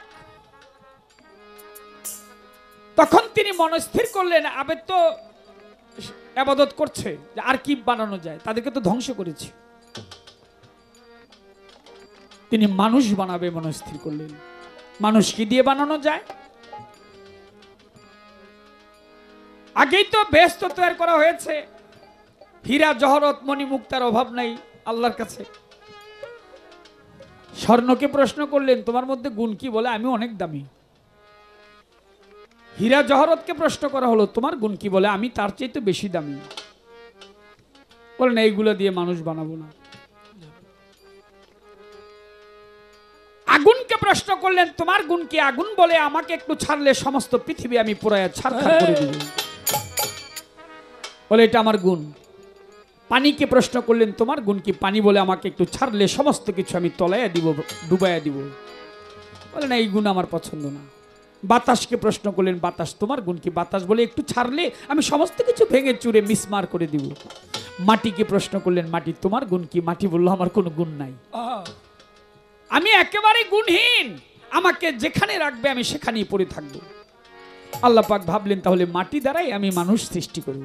D: তখন তিনি মনস্থির করলেন, আবেদ তো ইবাদত করছে যে আর কি বানানো যায়, তাদেরকে তো ধ্বংস করেছি। তিনি মানুষ বানাবে মনস্থির করলেন। মানুষ কি দিয়ে বানানো যায়? আগেই তো বেহেশত তৈরি করা হয়েছে, হীরা জহরত মণি মুক্তার অভাব নাই আল্লাহর কাছে। স্বর্ণকে প্রশ্ন করলেন তোমার মধ্যে গুণ কি? বলে আমি অনেক দামি। হীরা জহরতকে প্রশ্ন করা হলো তোমার গুণ কি? বলে আমি তার চাইতে বেশি দামি। বলেন এইগুলো দিয়ে মানুষ বানাবো না। আগুনকে প্রশ্ন করলেন তোমার গুণ কি? আগুন বলে আমাকে একটু ছাড়লে সমস্ত পৃথিবী আমি পুরায়া ছারখার করে দেব। বলে এটা আমার গুণ। পানিকে প্রশ্ন করলেন তোমার গুণ কি? পানি বলে আমাকে একটু ছাড়লে সমস্ত কিছু আমি তলাইয়া দিব, ডুবাইয়া দিব। বলে না এই গুণ আমার পছন্দ না। বাতাসকে প্রশ্ন করলেন বাতাস তোমার গুণ কি? বাতাস বলে একটু ছাড়লে আমি সমস্ত কিছু ভেঙে চুরে মিসমার করে দিব। মাটিকে প্রশ্ন করলেন মাটি তোমার গুণ কি? মাটি বলল আমার কোনো গুণ নাই, আমি একেবারে গুণহীন, আমাকে যেখানে রাখবে আমি সেখানেই পড়ে থাকবো। আল্লাহ পাক ভাবলেন তাহলে মাটি দ্বারাই আমি মানুষ সৃষ্টি করব।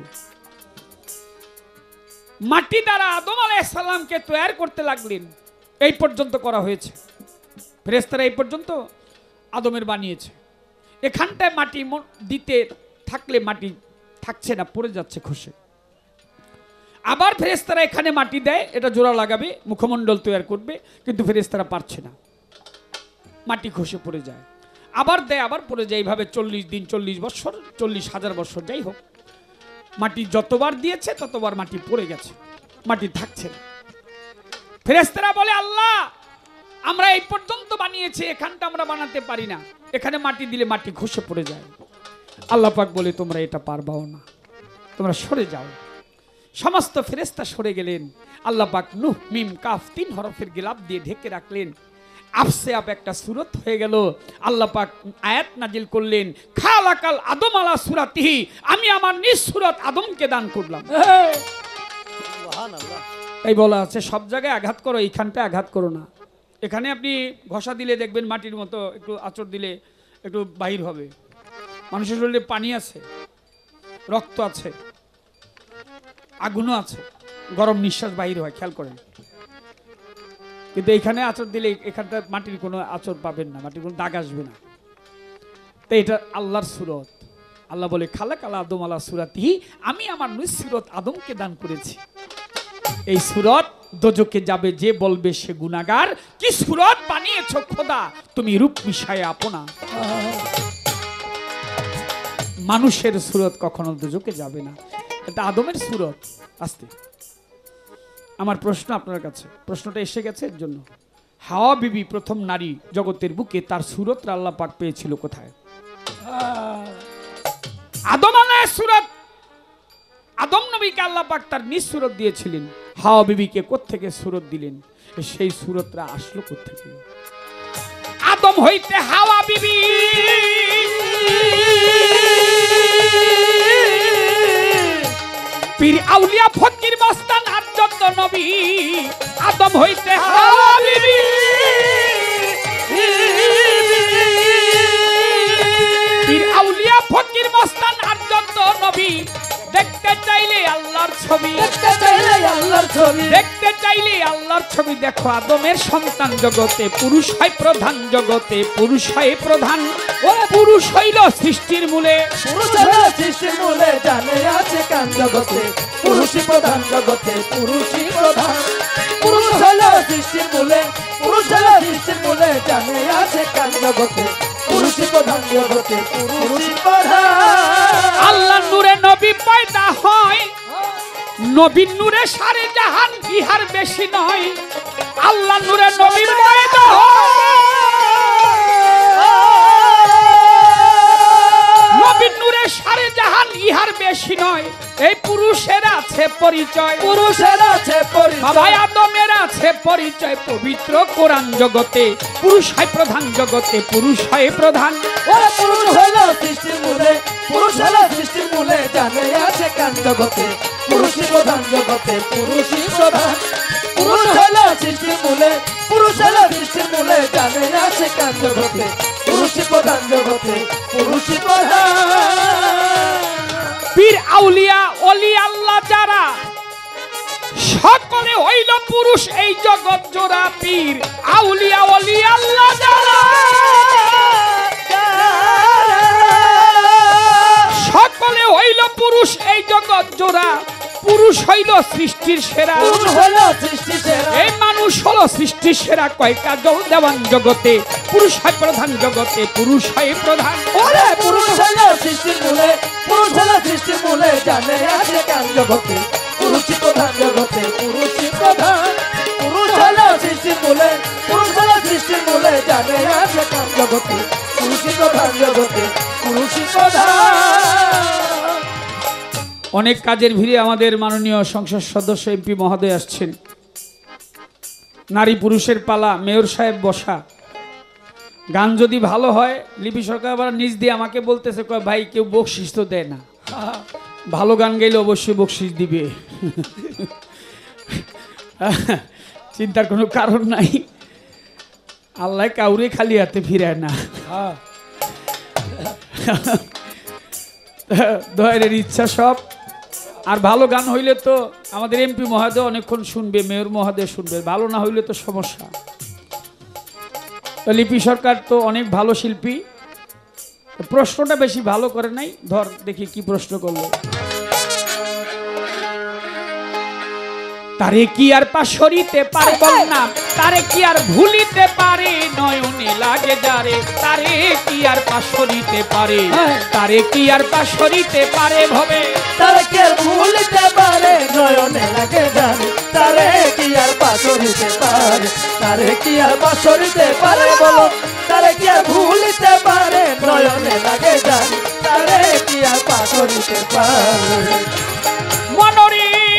D: মাটি দ্বারা আদম আলাইহিস সালামকে তৈরি করতে লাগলেন। এই পর্যন্ত করা হয়েছে, ফেরেশতারা এই পর্যন্ত আদমের বানিয়েছে। এখানটায় মাটি দিতে থাকলে মাটি থাকছে না, পড়ে যাচ্ছে খসে। আবার ফেরেশতারা এখানে মাটি দেয়, এটা জোড়া লাগাবে, মুখমণ্ডল তৈরি করবে, কিন্তু ফেরেশতারা পারছে না, মাটি খসে পড়ে যায়। আবার দেয়, আবার পড়ে যায়। এইভাবে চল্লিশ দিন, চল্লিশ বছর, চল্লিশ হাজার বছর, যাই হোক, মাটি যতবার দিয়েছে ততবার মাটি পড়ে গেছে, মাটি থাকছে না। ফেরেশতারা বলে আল্লাহ আমরা এই পর্যন্ত বানিয়েছি, এখানটা আমরা বানাতে পারি না, এখানে মাটি দিলে মাটি খসে পড়ে যায়। আল্লাহ পাক বলে তোমরা এটা পারবাও না, তোমরা সরে যাও। সমস্ত ফেরেশতা সরে গেলেন। আল্লাহ পাক নূহ মিম কাফ তিন হরফের গিলাফ দিয়ে ঢেকে রাখলেন। আপসে আপ একটা সূরত হয়ে গেল। আল্লাহ পাক আয়াত নাজিল করলেন খালাকাল আদম আলা সূরাতিহি, আমি আমার নিজ সূরত আদমকে দান করলাম। সুবহানাল্লাহ। এই বলা আছে সব জায়গায় আঘাত করো, এইখানটায় আঘাত করো না। এখানে আপনি ঘষা দিলে দেখবেন মাটির মতো, একটু আঁচড় দিলে একটু বাহির হবে। মানুষের শরীরে পানি আছে, রক্ত আছে, আগুনও আছে, গরম নিঃশ্বাস বাহির হয়, খেয়াল করেন। কিন্তু এখানে আঁচড় দিলে এখানটা মাটির কোনো আঁচড় পাবেন না, মাটির কোনো দাগ আসবে না। তো এটা আল্লাহর সূরত। আল্লাহ বলে খালাকাল আদম আলা সূরাতিহি, আমি আমার নিজ সূরত আদমকে দান করেছি। এই সূরত দোজকে যাবে যে বলবে সে গুনাহগার। কি সূরত বানিয়েছো খোদা তুমি রূপ মিশায় আপনা। মানুষের সূরত কখনো দোজকে যাবে না, এটা আদমের সূরত। আস্তে আমার প্রশ্ন আপনার কাছে, প্রশ্নটা এসে গেছে এর জন্য। হাওয়া বিবি প্রথম নারী জগতের বুকে, তার সূরতটা আল্লাহ পাক পেয়েছিল কোথায়? আদম আলাইহিস সূরত, আদম নবীকে আল্লাহ পাক তার নিজ সূরত দিয়েছিলেন। হাওয়া বিবিকে কোত্থেকে সূরত দিলেন? সেই সূরতটা আসলো কোত্থেকে? আদম হইতে হাওয়া বিবি পীর আউলিয়া ফকির মস্তান আর যত নবী, আদম হইতে হাওয়া বিবি পীর আউলিয়া ফকির মস্তান আর যত নবী। দেখতে চাইলে আল্লাহর ছবি, দেখতে চাইলে আল্লাহর ছবি, দেখতে চাইলে আল্লাহর ছবি। দেখো আদমের সন্তান জগতে পুরুষ হয় প্রধান, জগতে পুরুষ হয় প্রধান। ও পুরুষ হইল সৃষ্টির মূলে,
A: পুরুষ হলো সৃষ্টির মূলে, জানে আছে কান জগতে পুরুষই প্রধান, জগতে পুরুষই প্রধান। পুরুষ হলো সৃষ্টির মূলে, পুরুষ হলো সৃষ্টির মূলে, জানে আছে কান জগতে পুরুষই প্রধান, জগতে পুরুষই প্রধান।
D: আল্লাহ নূরে নবী পয়দা হয়, নবীর নূরে সারে জাহান ইহার বেশি নয়। আল্লাহ নূরে নবী পয়দা হয়, নবীর নূরে সারে জাহান ইহার বেশি নয়। এই পুরুষের আছে পরিচয়,
A: পুরুষের আছে পরিচয়,
D: বাবা আদমের আছে পরিচয়। পবিত্র কোরআন জগতে পুরুষ হয় প্রধান, জগতে পুরুষ হয় প্রধান।
A: ওরা পুরুষ হলো সৃষ্টির মূলে, পুরুষ হলো সৃষ্টির মূলে, জানে আছে কান জগতে পুরুষই প্রধান, জগতে পুরুষই প্রধান। পুরুষ হলো সৃষ্টির মূলে, পুরুষ হলো সৃষ্টির মূলে, জানে আছে কান জগতে পুরুষই প্রধান, জগতে পুরুষই প্রধান।
D: পীর আউলিয়া ওলি আল্লাহ যারা সকলে হইল পুরুষ এই জগৎ জোড়া। পীর আউলিয়া ওলি আল্লাহ যারা সকলে হইল পুরুষ এই জগৎ জোড়া। পুরুষ হইল সৃষ্টির সেরা, এই মানুষ হলো সৃষ্টির সেরা। কয় কাজল দেওয়ান জগতে পুরুষ হয় প্রধান, জগতে পুরুষ হয় প্রধান।
A: ওরে পুরুষ হইল সৃষ্টির মূলে, পুরুষ হইল সৃষ্টির মূলে, জানে আছে কান জগতে পুরুষই প্রধান, জগতে পুরুষই প্রধান। পুরুষ হইল সৃষ্টির মূলে, পুরুষ হইল সৃষ্টির মূলে, জানে আছে কান জগতে পুরুষই প্রধান, জগতে পুরুষই প্রধান।
D: অনেক কাজের ভিড়ে আমাদের মাননীয় সংসদ সদস্য এমপি মহোদয় আসছেন। নারী পুরুষের পালা, মেয়র সাহেব বসা। গান যদি ভালো হয়, লিপি সরকার আবার নিজ দিয়ে আমাকে বলতেছে, কয় ভাই কেউ বকশিস তো দেয় না, ভালো গান গাইলে অবশ্যই বকশিস দিবে। চিন্তার কোনো কারণ নাই, আল্লাহ কাউরে খালি হাতে ফিরায় না। দয়ের ইচ্ছা সব। আর ভালো গান হইলে তো আমাদের এমপি মহোদয় অনেকক্ষণ শুনবে, মেয়র মহোদয় শুনবে, ভালো না হইলে তো সমস্যা। লিপি সরকার তো অনেক ভালো শিল্পী, প্রশ্নটা বেশি ভালো করে নাই। ধর দেখি কি প্রশ্ন করলো। তারে কি আর পাশরিতে পারে বল না, তারে কি আর ভুলিতে পারে নয়নে লাগে যারে। তারে কি আর পাশরিতে পারে, তারে কি আর পাশরিতে পারে ভবে।
A: তারে কি আর ভুলিতে পারে নয়নে লাগে যারে। তারে কি আর পাশরিতে পারে, তারে কি আর পাশরিতে পারে বলো। তারে কি আর ভুলিতে পারে নয়নে লাগে যারে। তারে কি আর পাশরিতে পারে।
D: মনরি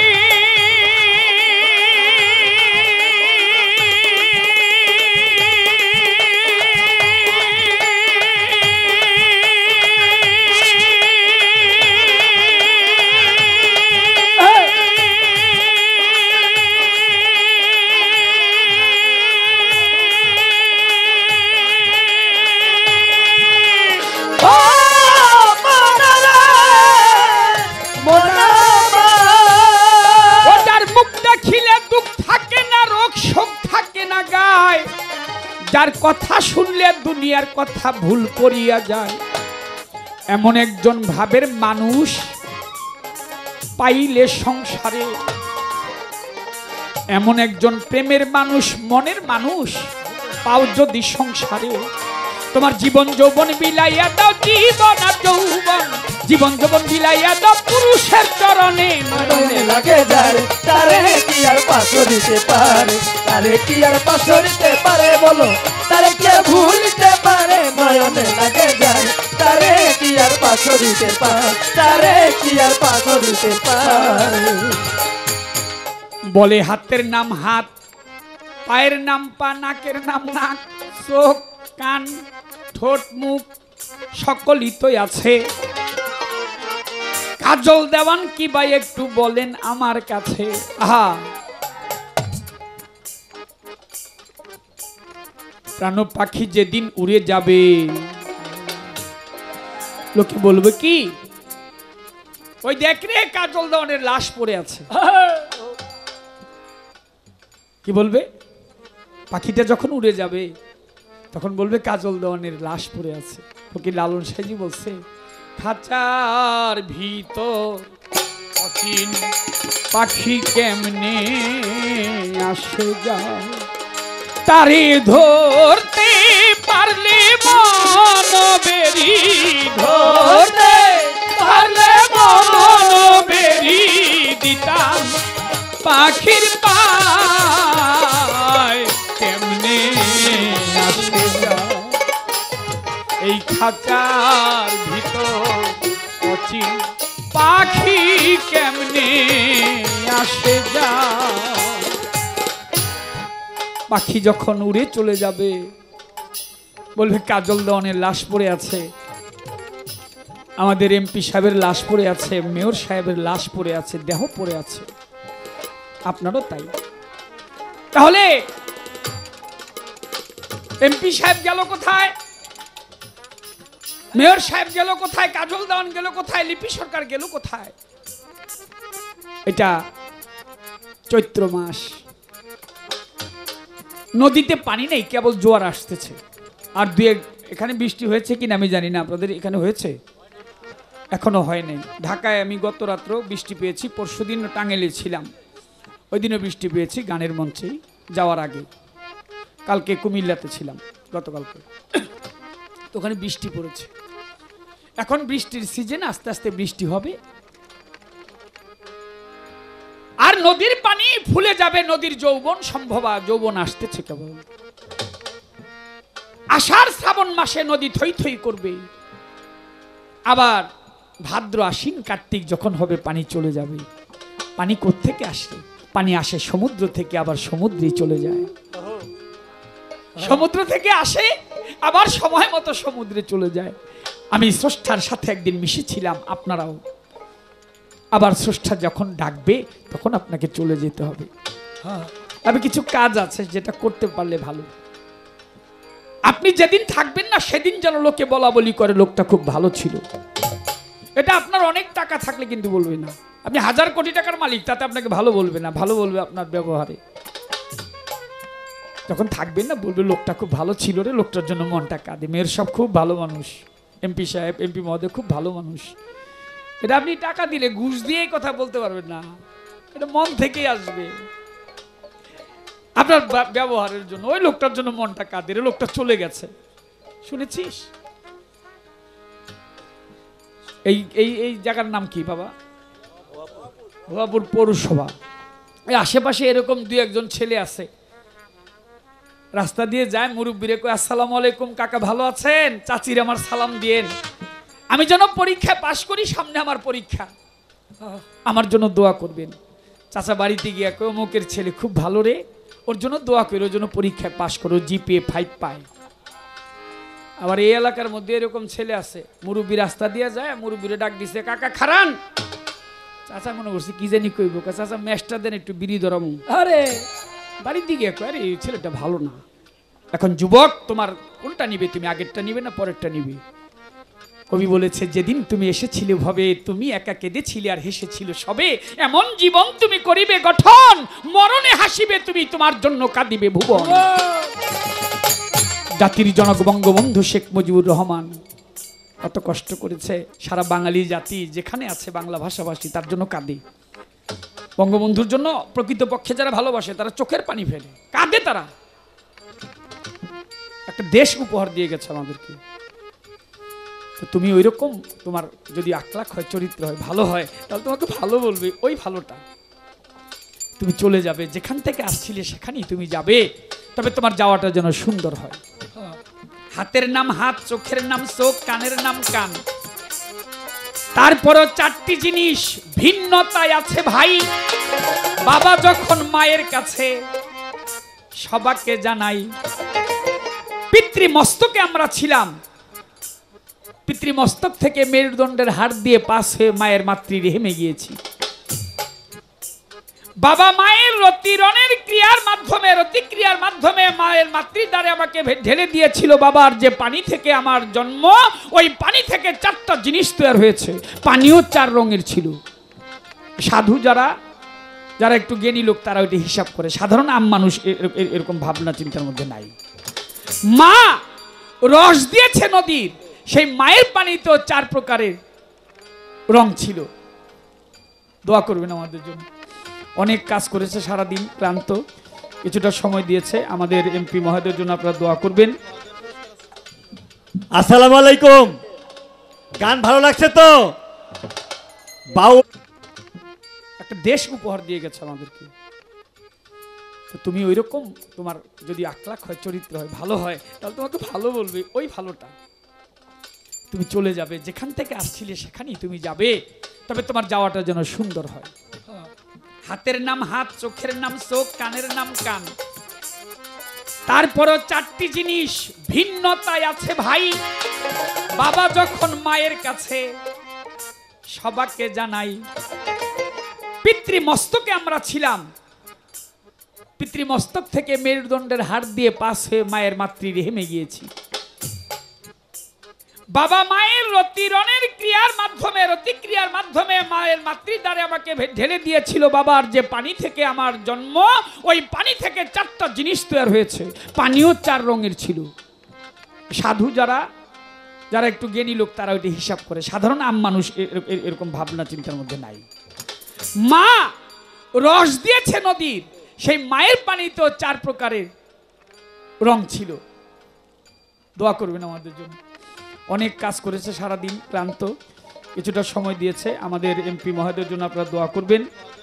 D: যার কথা শুনলে দুনিয়ার কথা ভুল করিয়া যায়, এমন একজন ভাবের মানুষ পাইলে সংসারে, এমন একজন প্রেমের মানুষ মনের মানুষ পাও যদি সংসারে। তোমার জীবন যৌবন বিলাইয়া দাও, জীবন আর যৌবন, জীবন যৌবন বিলাইয়া দাও পুরুষের চরণে
A: নয়নে লাগে যারে। তারে কি আর পাশরিতে পারে, তারে কি আর পাশরিতে পারে বলো। তারে কি আর ভুলিতে পারে নয়নে লাগে যারে। তারে কি আর পাশরিতে পারে, তারে কি আর পাশরিতে পারে।
D: বলে হাতের নাম হাত, পায়ের নাম পা, নাকের নাম নাক, চোখ কান ঠোঁট মুখ সকলই তো আছে। কাজল দেওয়ান কি ভাই একটু বলেন আমার কাছে। আহা, প্রাণ পাখি যেদিন উড়ে যাবে, লোকে বলবে কি, ওই দেখ রে কাজল দেওয়ানের লাশ পড়ে আছে। কি বলবে? পাখিটা যখন উড়ে যাবে তখন বলবে কাজল দেওয়ানের লাশ পড়ে আছে। ফকির লালন সাহেজি বলছে, খাঁচার ভিতর অচিন পাখি কেমনে আসে যায়, তারে ধরতে পারলে মন বেরি, ধরতে পারলে মন বেরি দিতাম পাখির পায় কেমনে আসে যায়। এই খাঁচার ভিতর অচিন পাখি কেমনে আসে যায়। পাখি যখন উড়ে চলে যাবে বলবে কাজল দেওয়ানের লাশ পড়ে আছে, আমাদের এমপি সাহেবের লাশ পড়ে আছে, মেয়র সাহেবের লাশ পড়ে আছে, দেহ পড়ে আছে। আপনারও তাই। তাহলে এমপি সাহেব গেল কোথায়? মেয়র সাহেব গেল কোথায়, কাজল দেওয়ান গেল কোথায়, লিপি সরকার গেল কোথায়? এটা চৈত্র মাস, নদীতে পানি নেই, কেবল জোয়ার আসতেছে। আর দুই এক এখানে বৃষ্টি হয়েছে কিনা আমি জানি না, আপনাদের এখানে হয়েছে? এখনো হয়নি। ঢাকায় আমি গত রাত্র বৃষ্টি পেয়েছি, পরশুদিন টাঙ্গাইলে ছিলাম, ওই দিনও বৃষ্টি পেয়েছি গানের মঞ্চে যাওয়ার আগে। কালকে কুমিল্লাতে ছিলাম, গতকালকে, তো ওখানে বৃষ্টি পড়েছে। এখন বৃষ্টির সিজন, আস্তে আস্তে বৃষ্টি হবে আর নদীর পানি ফুলে যাবে, নদীর যৌবন সম্ভব, যৌবন আসতেছে কেবল। আষাঢ় শ্রাবণ মাসে নদী থই থই করবে, আবার ভাদ্র আশ্বিন কার্তিক যখন হবে পানি চলে যাবে। পানি কোত্থেকে আসে? পানি আসে সমুদ্র থেকে, আবার সমুদ্রে চলে যায়। সমুদ্র থেকে আসে, আবার সময় মতো সমুদ্রে চলে যায়। আমি স্রষ্টার সাথে একদিন মিশেছিলাম, আপনারাও। আবার স্রষ্টা যখন ডাকবে তখন আপনাকে চলে যেতে হবে। আমি কিছু কাজ আছে যেটা করতে পারলে ভালো। আপনি যেদিন থাকবেন না সেদিন যেন লোকে বলা বলি করে লোকটা খুব ভালো ছিল। এটা আপনার অনেক টাকা থাকলে কিন্তু বলবে না। আপনি হাজার কোটি টাকার মালিক, তাতে আপনাকে ভালো বলবে না, ভালো বলবে আপনার ব্যবহারে। যখন থাকবেন না বলবে লোকটা খুব ভালো ছিল রে, লোকটার জন্য মনটা কাঁদে। মেয়ের সব খুব ভালো মানুষ, এমপি সাহেব, এমপি মহোদয় খুব ভালো মানুষ। এটা আপনি টাকা দিলে, ঘুষ দিয়ে কথা বলতে পারবেন না, এটা মন থেকেই আসবে আপনার ব্যবহারের জন্য। ওই লোকটার জন্য মনটা কাঁদে রে, লোকটা চলে গেছে। শুনেছিস? এই এই এই জায়গার নাম কি বাবা? ভুয়াপুর পৌরসভা। এই আশেপাশে এরকম দুই একজন ছেলে আছে, রাস্তা দিয়ে যায়, মুরব্বীরে কয় আসসালামু আলাইকুম কাকা, ভালো আছেন? চাচির আমার সালাম দিয়েন, আমি যেন পরীক্ষায় পাশ করি, সামনে আমার পরীক্ষা, আমার জন্য দোয়া করবেন। চাচা বাড়িতে গিয়া কয় অমুকের ছেলে খুব ভালো রে, ওর জন্য দোয়া করি, ওর জন্য পরীক্ষায় পাশ করো, জিপিএ ফাইভ পায়। আবার এই এলাকার মধ্যে এরকম ছেলে আছে, মুরব্বী রাস্তা দিয়ে যায়, মুরব্বীরে ডাক দিছে কাকা খারান। চাচা মনে করছে কি জানি কইব, চাচা ম্যাচটা দেন একটু বিড়ি ধরামু। আরে বাড়ির দিকে আরে এই ছেলেটা ভালো না। এখন যুবক, তোমার কোনটা নিবে? তুমি আগেরটা নিবে না পরেরটা নিবে? কবি বলেছে যেদিন তুমি এসেছিলে ভাবে, তুমি একা কেঁদেছিলে আর হেসেছিল সবে, এমন জীবন তুমি করিবে গঠন, মরণে হাসিবে তুমি, তোমার জন্য কাঁদিবে ভুবন। জাতির জনক বঙ্গবন্ধু শেখ মুজিবুর রহমান কত কষ্ট করেছে, সারা বাঙালি জাতি যেখানে আছে বাংলা ভাষাভাষী তার জন্য কাঁদে। বঙ্গবন্ধুর জন্য প্রকৃতপক্ষে যারা ভালোবাসে তারা চোখের পানি ফেলে, কাঁদে। তারা একটা দেশ উপহার দিয়ে গেছে আমাদেরকে। তো তুমি ওই রকম, তোমার যদি আখলাখ হয়, চরিত্র হয়, ভালো হয়, তাহলে তোমাকে ভালো বলবে, ওই ভালোটা। তুমি চলে যাবে, যেখান থেকে আসছিলে সেখানেই তুমি যাবে, তবে তোমার যাওয়াটা যেন সুন্দর হয়। হাতের নাম হাত, চোখের নাম চোখ, কানের নাম কান, তারপরও চারটি জিনিস ভিন্নতায় আছে ভাই। বাবা যখন মায়ের কাছে সবাকে জানাই, পিতৃমস্তকে আমরা ছিলাম, পিতৃমস্তক থেকে মেরুদণ্ডের হাড় দিয়ে পাস হয়ে মায়ের মাতৃ রেহেমে গিয়েছি। বাবা মায়ের রতিরণের ক্রিয়ার মাধ্যমে, রতিক্রিয়ার মাধ্যমে মায়ের মাতৃদ্বারে আমাকে ঢেলে দিয়েছিল। বাবার যে পানি থেকে আমার জন্ম, ওই পানি থেকে চারটা জিনিস তৈরি হয়েছে। পানিও চার রঙের ছিল। সাধু যারা যারা একটু জ্ঞানী লোক তারা ওইটা হিসাব করে, সাধারণ আম মানুষ এরকম ভাবনা চিন্তার মধ্যে নাই। মা রস দিয়েছে নদীর, সেই মায়ের পানিতেও চার প্রকারের রং ছিল। দোয়া করবেন আমাদের জন্য। অনেক কাজ করেছে, সারাদিন ক্লান্ত, কিছুটা সময় দিয়েছে আমাদের এমপি মহোদয়ের জন্য আপনারা দোয়া করবেন।
C: আসসালামু আলাইকুম। গান ভালো লাগছে তো? বাউ
D: একটা দেশ উপহার দিয়ে গেছে আমাদেরকে। তো তুমি ওই রকম, তোমার যদি আখলাখ হয়, চরিত্র হয়, ভালো হয়, তাহলে তোমাকে ভালো বলবে, ওই ভালোটা। তুমি চলে যাবে, যেখান থেকে আসছিলে সেখানেই তুমি যাবে, তবে তোমার যাওয়াটা যেন সুন্দর হয়। হাতের নাম হাত, চোখের নাম চোখ, কানের নাম কান, তারপরও চারটি জিনিস ভিন্নতায় আছে ভাই। বাবা যখন মায়ের কাছে সবাকে জানাই, পিতৃমস্তকে আমরা ছিলাম, পিতৃমস্তক থেকে মেরুদণ্ডের হাড় দিয়ে পাস হয়ে মায়ের মাতৃ রেহেমে গিয়েছি। বাবা মায়ের রতিরণের ক্রিয়ার মাধ্যমে রতিক্রিয়ার মাধ্যমে মায়ের মাতৃদ্বারে আমাকে ঢেলে দিয়েছিল বাবার যে পানি থেকে আমার জন্ম, ওই পানি থেকে চারটা জিনিস তৈরি হয়েছে। পানিও চার রঙের ছিল। সাধু যারা যারা একটু জ্ঞানী লোক তারা ওইটা হিসাব করে, সাধারণ আম মানুষ এরকম ভাবনা চিন্তার মধ্যে নাই। মা রস দিয়েছে নদীর, সেই মায়ের পানিতেও চার প্রকারের রং ছিল। দোয়া করবেন আমাদের জন্য। অনেক কাজ করেছে, সারাদিন ক্লান্ত, কিছুটা সময় দিয়েছে। আমাদের এমপি মহোদয়ের জন্য আপনারা দোয়া করবেন।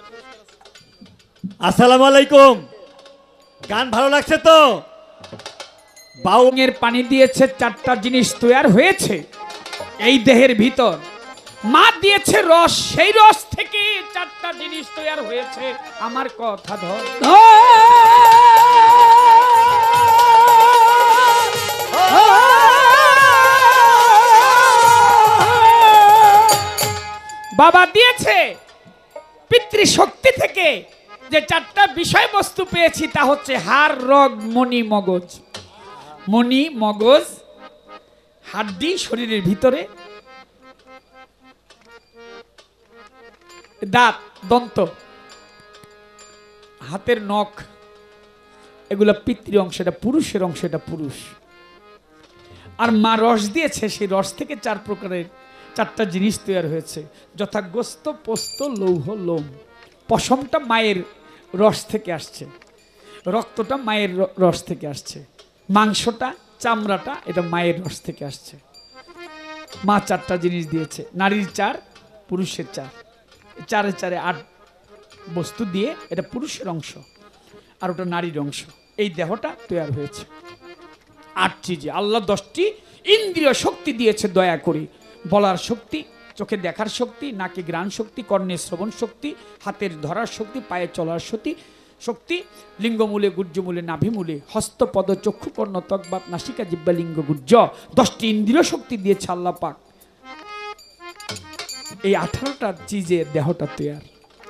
C: আসসালামু আলাইকুম। গান ভালো লাগছে তো?
D: বাউঙের পানি দিয়েছে, চারটা জিনিস তৈরি হয়েছে এই দেহের ভিতর। মা দিয়েছে রস, সেই রস থেকে চারটা জিনিস তৈরি হয়েছে। আমার কথা ধর, বাবা দিয়েছে পিতৃশক্তি থেকে যে চারটা বিষয়বস্তু পেয়েছি তা হচ্ছে হাড়, রগ, মণি, মগজ। মণি, মগজ, হাড্ডি শরীরের ভিতরে, দাঁত, দন্ত, হাতের নখ, এগুলো পিতৃ অংশ, এটা পুরুষের অংশ, এটা পুরুষ। আর মা রস দিয়েছে, সেই রস থেকে চার প্রকারের চারটা জিনিস তৈরি হয়েছে, যথা গোস্ত, পোস্ত, লৌহ, লোম। পশমটা মায়ের রস থেকে আসছে, রক্তটা মায়ের রস থেকে আসছে, মাংসটা, চামড়াটা এটা মায়ের রস থেকে আসছে। মা চারটা জিনিস দিয়েছে, নারীর চার, পুরুষের চার, চারে চারে আট বস্তু দিয়ে এটা পুরুষের অংশ আর ওটা নারীর অংশ। এই দেহটা তৈরি হয়েছে আট চিজে। আল্লাহ দশটি ইন্দ্রিয় শক্তি দিয়েছে দয়া করে। বলার শক্তি, চোখে দেখার শক্তি, নাকে ঘ্রাণ শক্তি, কর্ণে শ্রবণ শক্তি, হাতের ধরার শক্তি, পায়ে চলার শক্তি শক্তি লিঙ্গমূলে, গুর্জমূলে, নাভিমূলে, হস্তপদ, চক্ষু, কর্ণ, ত্বক, বাত, নাসিকা, জিহ্বা, লিঙ্গ, গুর্জ, দশটি ইন্দ্রিয় শক্তি দিয়েছে আল্লাহ পাক। এই আঠারোটা চিজে দেহটা তৈরি।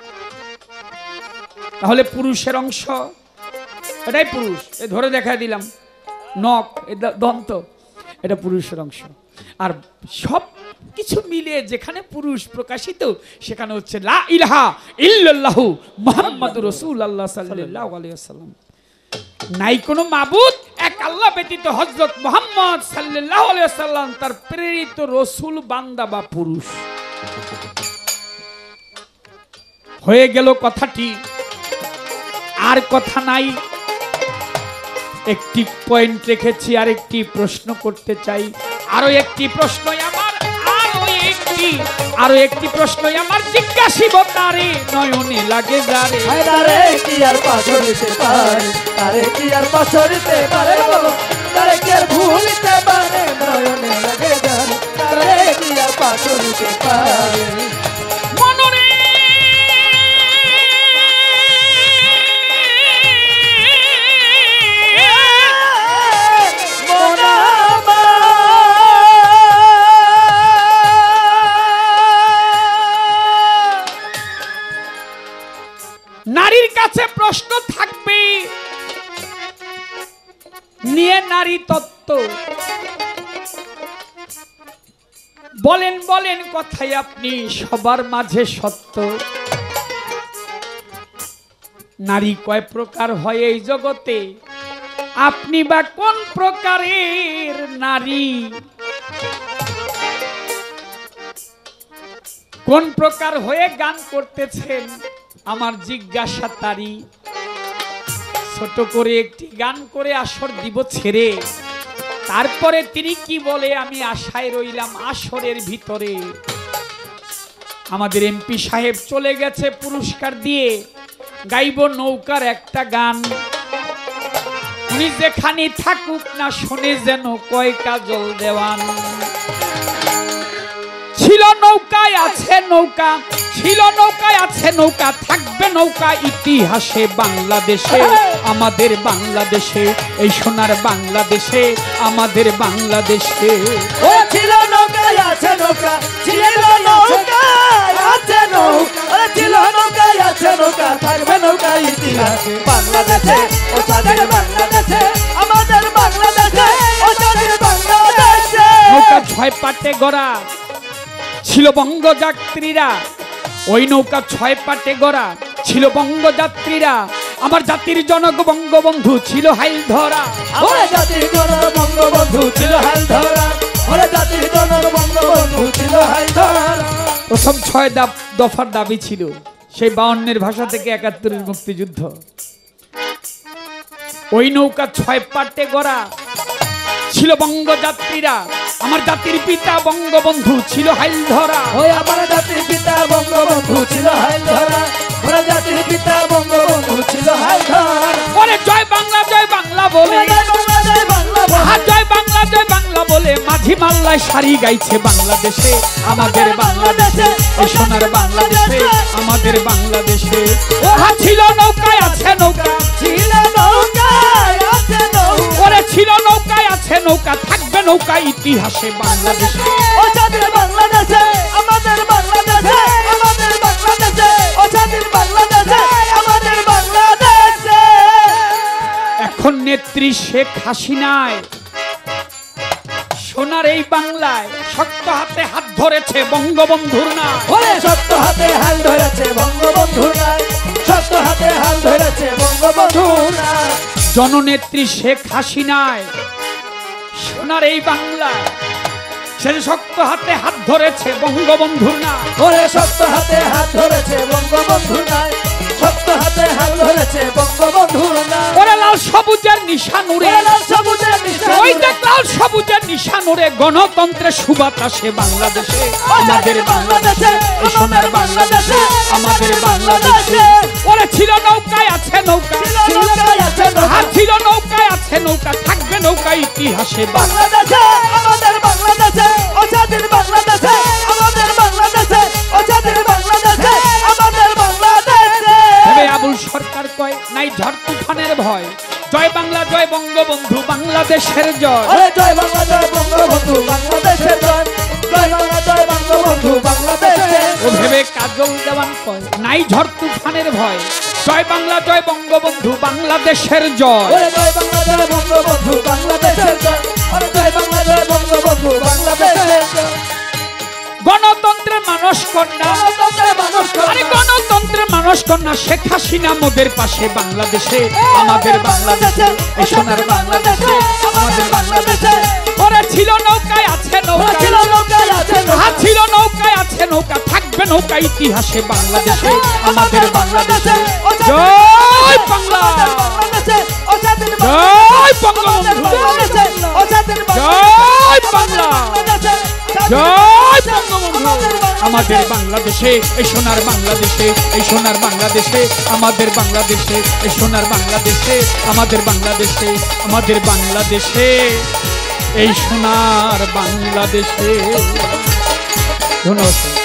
D: তাহলে পুরুষের অংশ এটাই পুরুষ। এ ধরে দেখা দিলাম নখ, দন্ত, এটা পুরুষের অংশ। আর সব কিছু মিলে যেখানে পুরুষ প্রকাশিত সেখানে হচ্ছে লা ইলাহা ইল্লাল্লাহু মুহাম্মাদুর রাসূলুল্লাহ সাল্লাল্লাহু আলাইহি ওয়াসাল্লাম। নাই কোনো মাবুদ, এক আল্লাহ ব্যতীত হযরত মুহাম্মদ সাল্লাল্লাহু আলাইহি ওয়াসাল্লাম তার প্রেরিত রাসূল, বান্দা বা পুরুষ। হয়ে গেল কথাটি, আর কথা নাই। একটি পয়েন্ট রেখেছি, আর একটি প্রশ্ন করতে চাই। আরো একটি প্রশ্ন আমার, আরো একটি আরো একটি প্রশ্ন আমার জিজ্ঞাসিব তারে, নয়নে লাগে যারে।
A: তারে কি আর পাছরিতে পারে, তারে কি আর পাছরিতে পারে, বলো তারে কি আর ভুলিতে পারে, নয়নে লাগে যারে। তারে কি আর পাছরিতে পারে।
D: মনরে নারীর কাছে প্রশ্ন থাকবে নিয়ে নারী তত্ত্ব। বলেন বলেন কথাই আপনি সবার মাঝে সত্য। নারী কয় প্রকার হয় এই জগতে, আপনি বা কোন প্রকারের নারী? কোন প্রকার হয়ে গান করতেছেন আমার জিজ্ঞাসা তারি। ছোট করে একটি গান করে আসর দিব ছেড়ে, তারপরে তিনি কি বলে আমি আশায় রইলাম আসরের ভিতরে। আমাদের এমপি সাহেব চলে গেছে পুরস্কার দিয়ে, গাইব নৌকার একটা গান। উনি যেখানে থাকুক না শোনে যেন কয় কাজল দেওয়ান। ছিল নৌকায় আছে নৌকা, ছিল নৌকায় আছে নৌকা, থাকবে নৌকা ইতিহাসে বাংলাদেশে, আমাদের বাংলাদেশে, এই সোনার বাংলাদেশে, আমাদের বাংলাদেশে।
A: ও ছিল নৌকায় আছে নৌকা, ছিল নৌকায় আছে নৌকা, ছিল নৌকায় আছে নৌকা, থাকবে নৌকা ইতিহাসে বাংলাদেশে, ও তাদের বাংলাদেশে, আমাদের বাংলাদেশে, ও তাদের বাংলাদেশে।
D: নৌকা ছয় পাটে গড়া ছিল বঙ্গযাত্রীরা, ওই নৌকা ছয় পাটে গড়া ছিল বঙ্গযাত্রীরা, আমার জাতির জনক বঙ্গবন্ধু ছিল হাইল ধরা।
A: ওরে জাতির জনক বঙ্গবন্ধু ছিল হাল ধরা, ওরে জাতির জনক বঙ্গবন্ধু ছিল হাল ধরা।
D: প্রথম ছয় দাব- দফার দাবি ছিল সেই বাউন্নের ভাষা থেকে একাত্তরের মুক্তিযুদ্ধ। ওই নৌকা ছয় পাটে গড়া ছিল বঙ্গযাত্রীরা, আমার জাতির পিতা বঙ্গবন্ধু ছিল হাইল ধরা।
A: ওই আমার জাতির পিতা বঙ্গবন্ধু ছিল হাল ধরা, ওরে জাতির পিতা বঙ্গবন্ধু ছিল হাল ধরা।
D: ওরে জয় বাংলা জয় বাংলা বলে,
A: জয় বাংলা জয় বাংলা
D: আর জয় বাংলা জয় বাংলা বলে মাঝি মাল্লায় সারি গাইছে বাংলাদেশে, আমাদের বাংলাদেশে, এই সোনার বাংলাদেশে, আমাদের বাংলাদেশে। ওহা ছিল নৌকায় আছে নৌকা,
A: ছিল নৌকায় আছে নৌকা,
D: ওরে ছিল নৌকায় আছে নৌকা, থাকবে নৌকা ইতিহাসে বাংলাদেশে।
A: ও জাতির বাংলাদেশে, আমাদের বাংলাদেশে, আমাদের বাংলাদেশে, ও জাতির বাংলাদেশে, আমাদের বাংলাদেশে।
D: এখন নেত্রী শেখ হাসিনায় সোনার এই বাংলায় শক্ত হাতে হাত ধরেছে বঙ্গবন্ধুর না।
A: ওরে শক্ত হাতে হাল ধরেছে বঙ্গবন্ধু নাই, শক্ত হাতে হাল ধরেছে বঙ্গবন্ধু নাই।
D: জননেত্রী শেখ হাসিনায় সোনার এই বাংলায় সে শক্ত হাতে হাত ধরেছে বঙ্গবন্ধুর না।
A: ওরে শক্ত হাতে হাত ধরেছে বঙ্গবন্ধু নাই, শক্ত হাতে হাল ধরেছে বঙ্গবন্ধু নাই।
D: ওরে লাল সবুজের নিশান উড়ে,
A: ওরে লাল সবুজের নিশান
D: ওই
A: উড়ে,
D: দেখ লাল সবুজের নিশান উড়ে গণতন্ত্রের সুবাতাসে বাংলাদেশে, আমাদের বাংলাদেশে, এই সোনার বাংলাদেশে, আমাদের বাংলাদেশে। ওরে ছিল নৌকায় আছে নৌকা,
A: ছিল নৌকায় আছে নৌকা,
D: আর ছিল নৌকায় আছে নৌকা, থাকবে নৌকা ইতিহাসে বাংলা।
A: বাংলাদেশে, আমাদের বাংলাদেশে, ও জাতির বাংলাদেশে, আমাদের বাংলাদেশে, ও জাতির বাংলাদেশে, আমাদের বাংলাদেশে।
D: তবে আবুল সরকার কয় নাই ঝড় তুফানের ভয়, জয় বাংলা জয় বঙ্গবন্ধু বাংলাদেশের জয়।
A: ওরে জয় বাংলা জয় বঙ্গবন্ধু বাংলাদেশের জয়, জয় বাংলা জয় বঙ্গবন্ধু বাংলাদেশের
D: ও ভেবে কাজল দেওয়ান কয় নাই ঝড় তুফানের ভয়, জয় বাংলা জয় বঙ্গবন্ধু বাংলাদেশের জয়।
A: ওরে জয় বাংলা জয় বঙ্গবন্ধু বাংলাদেশের জয়, ওরে জয় বাংলা জয় বঙ্গবন্ধু বাংলাদেশের জয়।
D: গণতন্ত্রের মানুষ কন্যা,
A: গণতন্ত্রের মানুষ
D: আরে গণতন্ত্রের মানুষ কন্যা শেখ হাসিনা মোদের পাশে বাংলাদেশে, আমাদের বাংলাদেশে, এই সোনার বাংলাদেশে, আমাদের বাংলাদেশে। ওরে ছিল নৌকায় আছে নৌকা,
A: ছিল নৌকায় আছে নৌকা,
D: আর ছিল নৌকায় আছে নৌকা, থাকবে নৌকা ইতিহাসে বাংলাদেশে, আমাদের বাংলাদেশে। জয় বাংলা,
A: বাংলাদেশে, ও জাতির
D: জয় বঙ্গবন্ধু,
A: বাংলাদেশে, ও জাতির
D: জয় বাংলা,
A: বাংলাদেশে,
D: জয় বঙ্গবন্ধু, আমাদের বাংলাদেশে, এই সোনার বাংলাদেশে, এই সোনার বাংলাদেশে, আমাদের বাংলাদেশে, এই সোনার বাংলাদেশে, আমাদের বাংলাদেশে, আমাদের বাংলাদেশে, এই সোনার বাংলাদেশে। ধন্যবাদ।